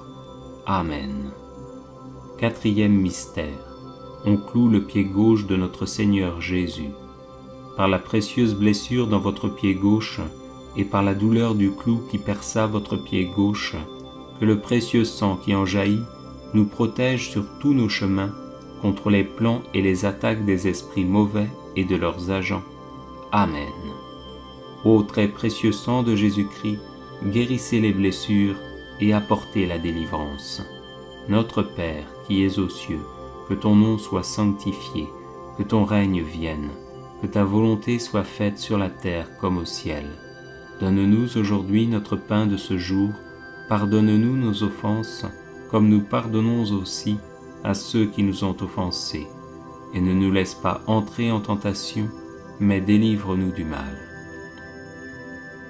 B: Amen. Quatrième mystère. On cloue le pied gauche de notre Seigneur Jésus. Par la précieuse blessure dans votre pied gauche, et par la douleur du clou qui perça votre pied gauche, que le précieux sang qui en jaillit nous protège sur tous nos chemins contre les plans et les attaques des esprits mauvais et de leurs agents. Amen. Ô très précieux sang de Jésus-Christ, guérissez les blessures et apportez la délivrance. Notre Père, qui es aux cieux, que ton nom soit sanctifié, que ton règne vienne, que ta volonté soit faite sur la terre comme au ciel. Donne-nous aujourd'hui notre pain de ce jour, pardonne-nous nos offenses, comme nous pardonnons aussi à ceux qui nous ont offensés, et ne nous laisse pas entrer en tentation, mais délivre-nous du mal.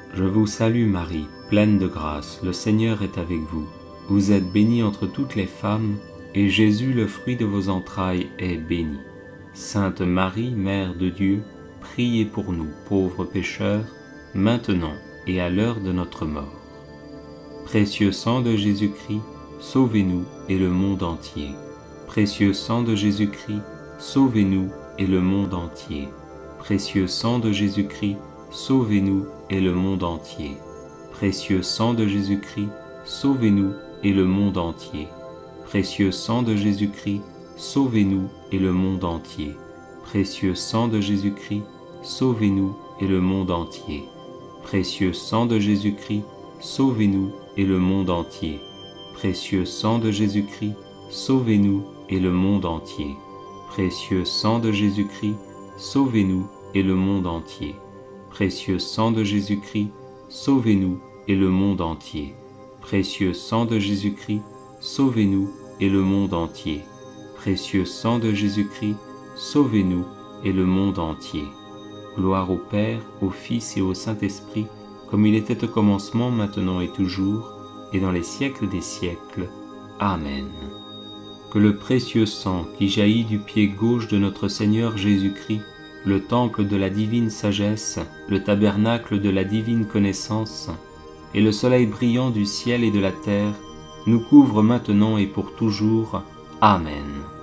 B: Je vous salue Marie, pleine de grâce, le Seigneur est avec vous. Vous êtes bénie entre toutes les femmes, et Jésus, le fruit de vos entrailles, est béni. Sainte Marie, Mère de Dieu, priez pour nous, pauvres pécheurs, maintenant et à l'heure de notre mort. Précieux sang de Jésus-Christ, sauvez-nous et le monde entier. Précieux sang de Jésus-Christ, sauvez-nous et le monde entier. Précieux sang de Jésus-Christ, sauvez-nous et le monde entier. Précieux sang de Jésus-Christ, sauvez-nous et le monde entier. Précieux sang de Jésus-Christ, sauvez-nous et le monde entier. Précieux sang de Jésus-Christ, sauvez-nous et le monde entier. Précieux sang de Jésus-Christ, sauvez-nous et le monde entier. Précieux sang de Jésus-Christ, sauvez-nous et le monde entier. Précieux sang de Jésus-Christ, sauvez-nous et le monde entier. Précieux sang de Jésus-Christ, sauvez-nous et le monde entier. Précieux sang de Jésus-Christ, sauvez-nous et le monde entier. Précieux sang de Jésus-Christ, sauvez-nous et le monde entier. Gloire au Père, au Fils et au Saint-Esprit, comme il était au commencement, maintenant et toujours, et dans les siècles des siècles. Amen. Que le précieux sang qui jaillit du pied gauche de notre Seigneur Jésus-Christ, le temple de la divine sagesse, le tabernacle de la divine connaissance, et le soleil brillant du ciel et de la terre, nous couvre maintenant et pour toujours. Amen.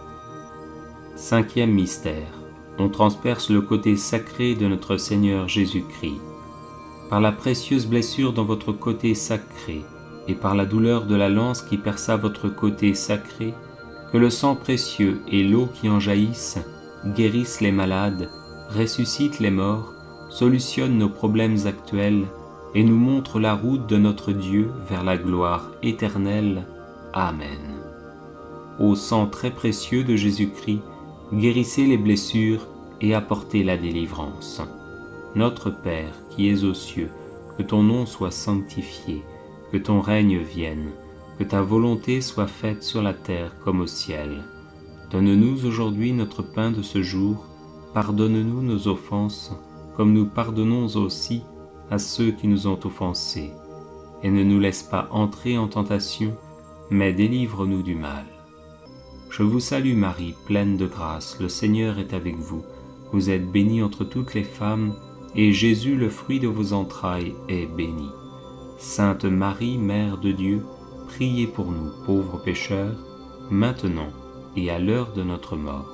B: Cinquième mystère. On transperce le côté sacré de notre Seigneur Jésus-Christ. Par la précieuse blessure dans votre côté sacré, et par la douleur de la lance qui perça votre côté sacré, que le sang précieux et l'eau qui en jaillissent guérissent les malades, ressuscitent les morts, solutionnent nos problèmes actuels et nous montrent la route de notre Dieu vers la gloire éternelle. Amen. Ô sang très précieux de Jésus-Christ, guérissez les blessures et apportez la délivrance. Notre Père qui es aux cieux, que ton nom soit sanctifié, que ton règne vienne, que ta volonté soit faite sur la terre comme au ciel. Donne-nous aujourd'hui notre pain de ce jour, pardonne-nous nos offenses, comme nous pardonnons aussi à ceux qui nous ont offensés. Et ne nous laisse pas entrer en tentation, mais délivre-nous du mal. Je vous salue Marie, pleine de grâce, le Seigneur est avec vous. Vous êtes bénie entre toutes les femmes, et Jésus, le fruit de vos entrailles, est béni. Sainte Marie, Mère de Dieu, priez pour nous, pauvres pécheurs, maintenant et à l'heure de notre mort.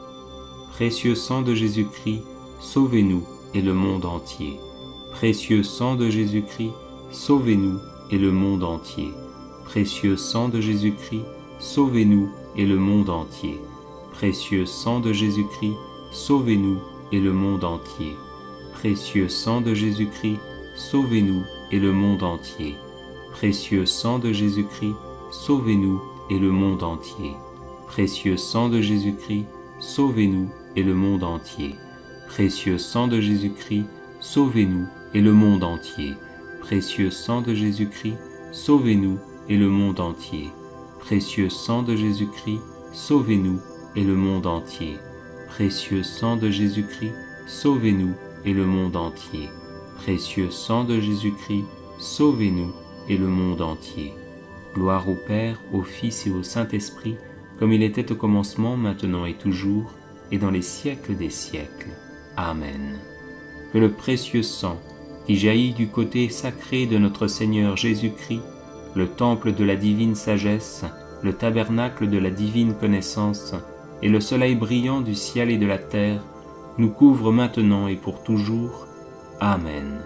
B: Précieux sang de Jésus-Christ, sauvez-nous et le monde entier. Précieux sang de Jésus-Christ, sauvez-nous et le monde entier. Précieux sang de Jésus-Christ, sauvez-nous et le monde entier. Précieux sang de Jésus-Christ, sauvez-nous et le monde entier. Précieux sang de Jésus-Christ, sauvez-nous et le monde entier. Précieux sang de Jésus-Christ, sauvez-nous et le monde entier. Précieux sang de Jésus-Christ, sauvez-nous et le monde entier. Précieux sang de Jésus-Christ, sauvez-nous et le monde entier. Précieux sang de Jésus-Christ, sauvez-nous et le monde entier. Précieux sang de Jésus-Christ, sauvez-nous et le monde entier. Précieux sang de Jésus-Christ, sauvez-nous et le monde entier. Précieux sang de Jésus-Christ, sauvez-nous et le monde entier. Gloire au Père, au Fils et au Saint-Esprit, comme il était au commencement, maintenant et toujours, et dans les siècles des siècles. Amen. Que le précieux sang qui jaillit du côté sacré de notre Seigneur Jésus-Christ, le temple de la divine sagesse, le tabernacle de la divine connaissance, et le soleil brillant du ciel et de la terre, nous couvre maintenant et pour toujours. Amen.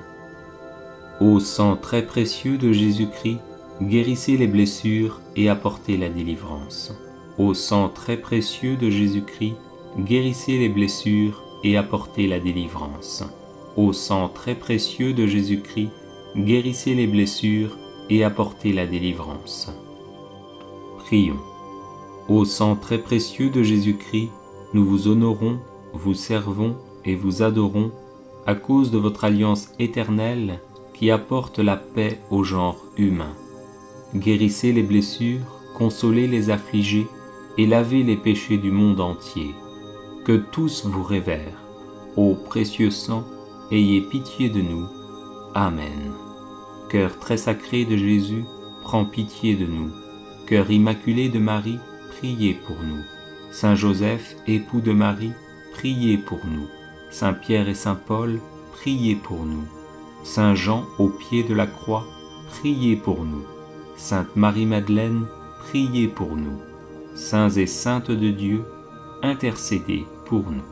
B: Ô sang très précieux de Jésus-Christ, guérissez les blessures et apportez la délivrance. Ô sang très précieux de Jésus-Christ, guérissez les blessures et apportez la délivrance. Ô sang très précieux de Jésus-Christ, guérissez les blessures et apportez la délivrance. Prions. Ô sang très précieux de Jésus-Christ, nous vous honorons, vous servons et vous adorons à cause de votre alliance éternelle qui apporte la paix au genre humain. Guérissez les blessures, consolez les affligés et lavez les péchés du monde entier. Que tous vous révèrent. Ô précieux sang, ayez pitié de nous. Amen. Cœur très sacré de Jésus, prends pitié de nous. Cœur immaculé de Marie, priez pour nous. Saint Joseph, époux de Marie, priez pour nous. Saint Pierre et Saint Paul, priez pour nous. Saint Jean au pied de la croix, priez pour nous. Sainte Marie-Madeleine, priez pour nous. Saints et saintes de Dieu, intercédez pour nous.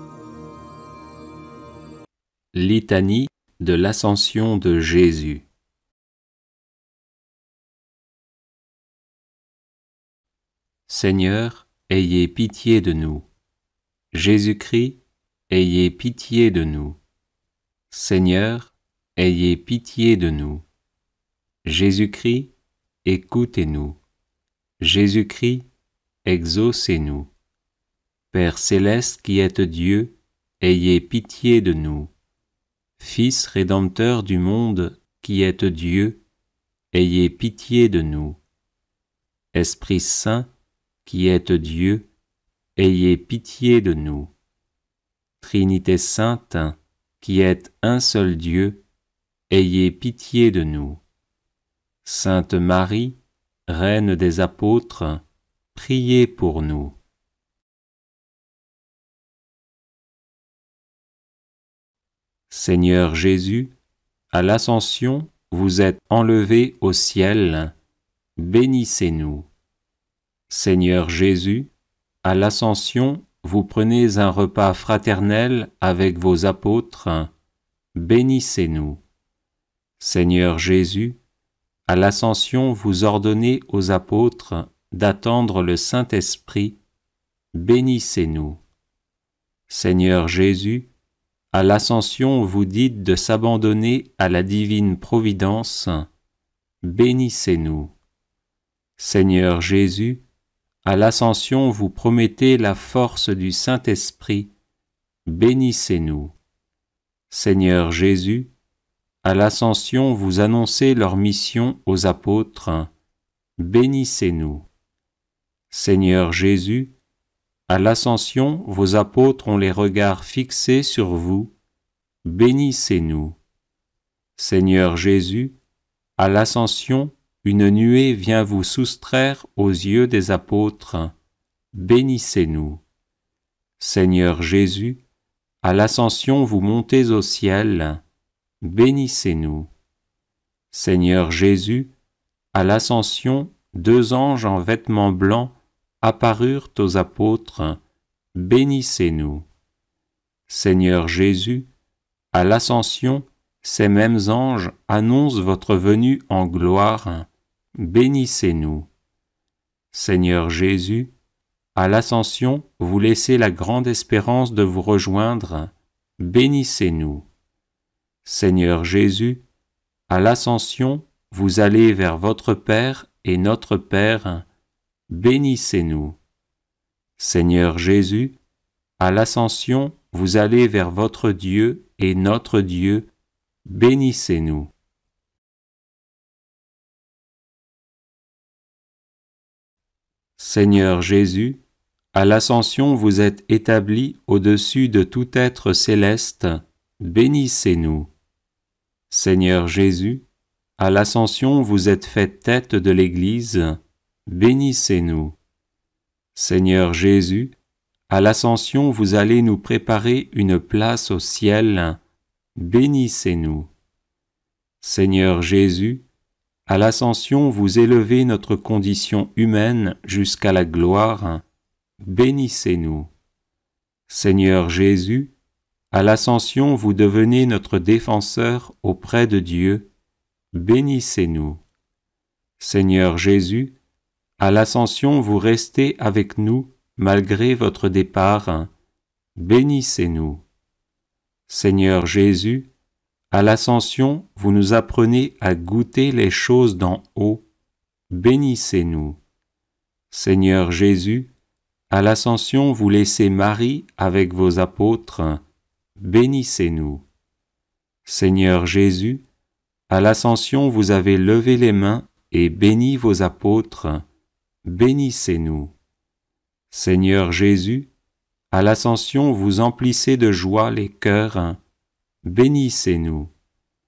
A: Litanie de l'Ascension de Jésus. Seigneur, ayez pitié de nous. Jésus-Christ, ayez pitié de nous. Seigneur, ayez pitié de nous. Jésus-Christ, écoutez-nous. Jésus-Christ, exaucez-nous. Père céleste qui êtes Dieu, ayez pitié de nous. Fils rédempteur du monde qui êtes Dieu, ayez pitié de nous. Esprit Saint qui êtes Dieu, ayez pitié de nous. Trinité sainte qui êtes un seul Dieu, ayez pitié de nous. Sainte Marie, Reine des apôtres, priez pour nous. Seigneur Jésus, à l'Ascension, vous êtes enlevé au ciel, bénissez-nous. Seigneur Jésus, à l'Ascension, vous prenez un repas fraternel avec vos apôtres, bénissez-nous. Seigneur Jésus, à l'Ascension, vous ordonnez aux apôtres d'attendre le Saint-Esprit, bénissez-nous. Seigneur Jésus, à l'Ascension, vous dites de s'abandonner à la divine providence, bénissez-nous. Seigneur Jésus, à l'Ascension, vous promettez la force du Saint-Esprit, bénissez-nous. Seigneur Jésus, à l'Ascension, vous annoncez leur mission aux apôtres, bénissez-nous. Seigneur Jésus, à l'Ascension, vos apôtres ont les regards fixés sur vous, bénissez-nous. Seigneur Jésus, à l'Ascension, une nuée vient vous soustraire aux yeux des apôtres, bénissez-nous. Seigneur Jésus, à l'Ascension, vous montez au ciel, bénissez-nous. Seigneur Jésus, à l'Ascension, deux anges en vêtements blancs apparurent aux apôtres, bénissez-nous. Seigneur Jésus, à l'Ascension, ces mêmes anges annoncent votre venue en gloire, bénissez-nous. Seigneur Jésus, à l'Ascension, vous laissez la grande espérance de vous rejoindre, bénissez-nous. Seigneur Jésus, à l'Ascension, vous allez vers votre Père et notre Père, bénissez-nous. Seigneur Jésus, à l'Ascension, vous allez vers votre Dieu et notre Dieu, bénissez-nous. Seigneur Jésus, à l'Ascension, vous êtes établi au-dessus de tout être céleste, bénissez-nous. Seigneur Jésus, à l'Ascension, vous êtes fait tête de l'Église, bénissez-nous. Seigneur Jésus, à l'Ascension, vous allez nous préparer une place au ciel, bénissez-nous. Seigneur Jésus, à l'Ascension, vous élevez notre condition humaine jusqu'à la gloire, bénissez-nous. Seigneur Jésus, à l'Ascension, vous devenez notre défenseur auprès de Dieu, bénissez-nous. Seigneur Jésus, à l'Ascension, vous restez avec nous malgré votre départ, bénissez-nous. Seigneur Jésus, à l'Ascension, vous nous apprenez à goûter les choses d'en haut, bénissez-nous. Seigneur Jésus, à l'Ascension, vous laissez Marie avec vos apôtres, bénissez-nous. Seigneur Jésus, à l'Ascension, vous avez levé les mains et béni vos apôtres, bénissez-nous. Seigneur Jésus, à l'Ascension, vous emplissez de joie les cœurs, bénissez-nous.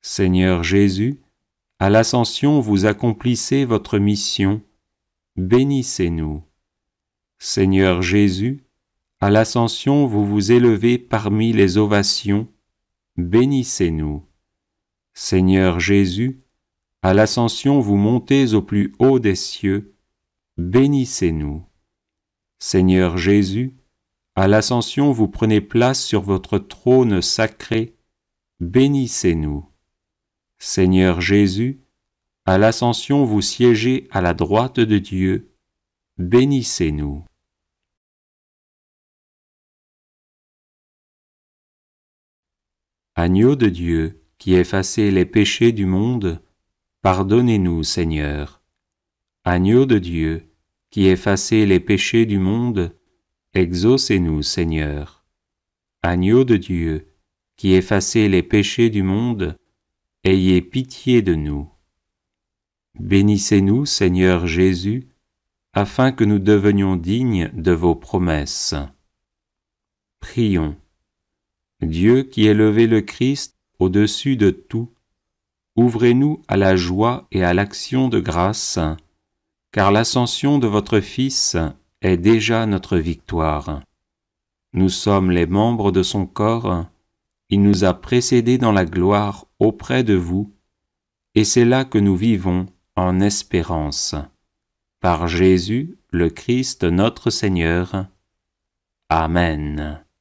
A: Seigneur Jésus, à l'Ascension vous accomplissez votre mission, bénissez-nous. Seigneur Jésus, à l'Ascension vous vous élevez parmi les ovations, bénissez-nous. Seigneur Jésus, à l'Ascension vous montez au plus haut des cieux, bénissez-nous. Seigneur Jésus, à l'Ascension vous prenez place sur votre trône sacré, bénissez-nous. Seigneur Jésus, à l'Ascension vous siégez à la droite de Dieu, bénissez-nous. Agneau de Dieu, qui effacez les péchés du monde, pardonnez-nous, Seigneur. Agneau de Dieu, qui effacez les péchés du monde, exaucez-nous, Seigneur. Agneau de Dieu, qui effacez les péchés du monde, ayez pitié de nous. Bénissez-nous, Seigneur Jésus, afin que nous devenions dignes de vos promesses. Prions. Dieu qui élevez le Christ au-dessus de tout, ouvrez-nous à la joie et à l'action de grâce, car l'ascension de votre Fils est déjà notre victoire. Nous sommes les membres de son corps, il nous a précédés dans la gloire auprès de vous, et c'est là que nous vivons en espérance. Par Jésus, le Christ notre Seigneur. Amen.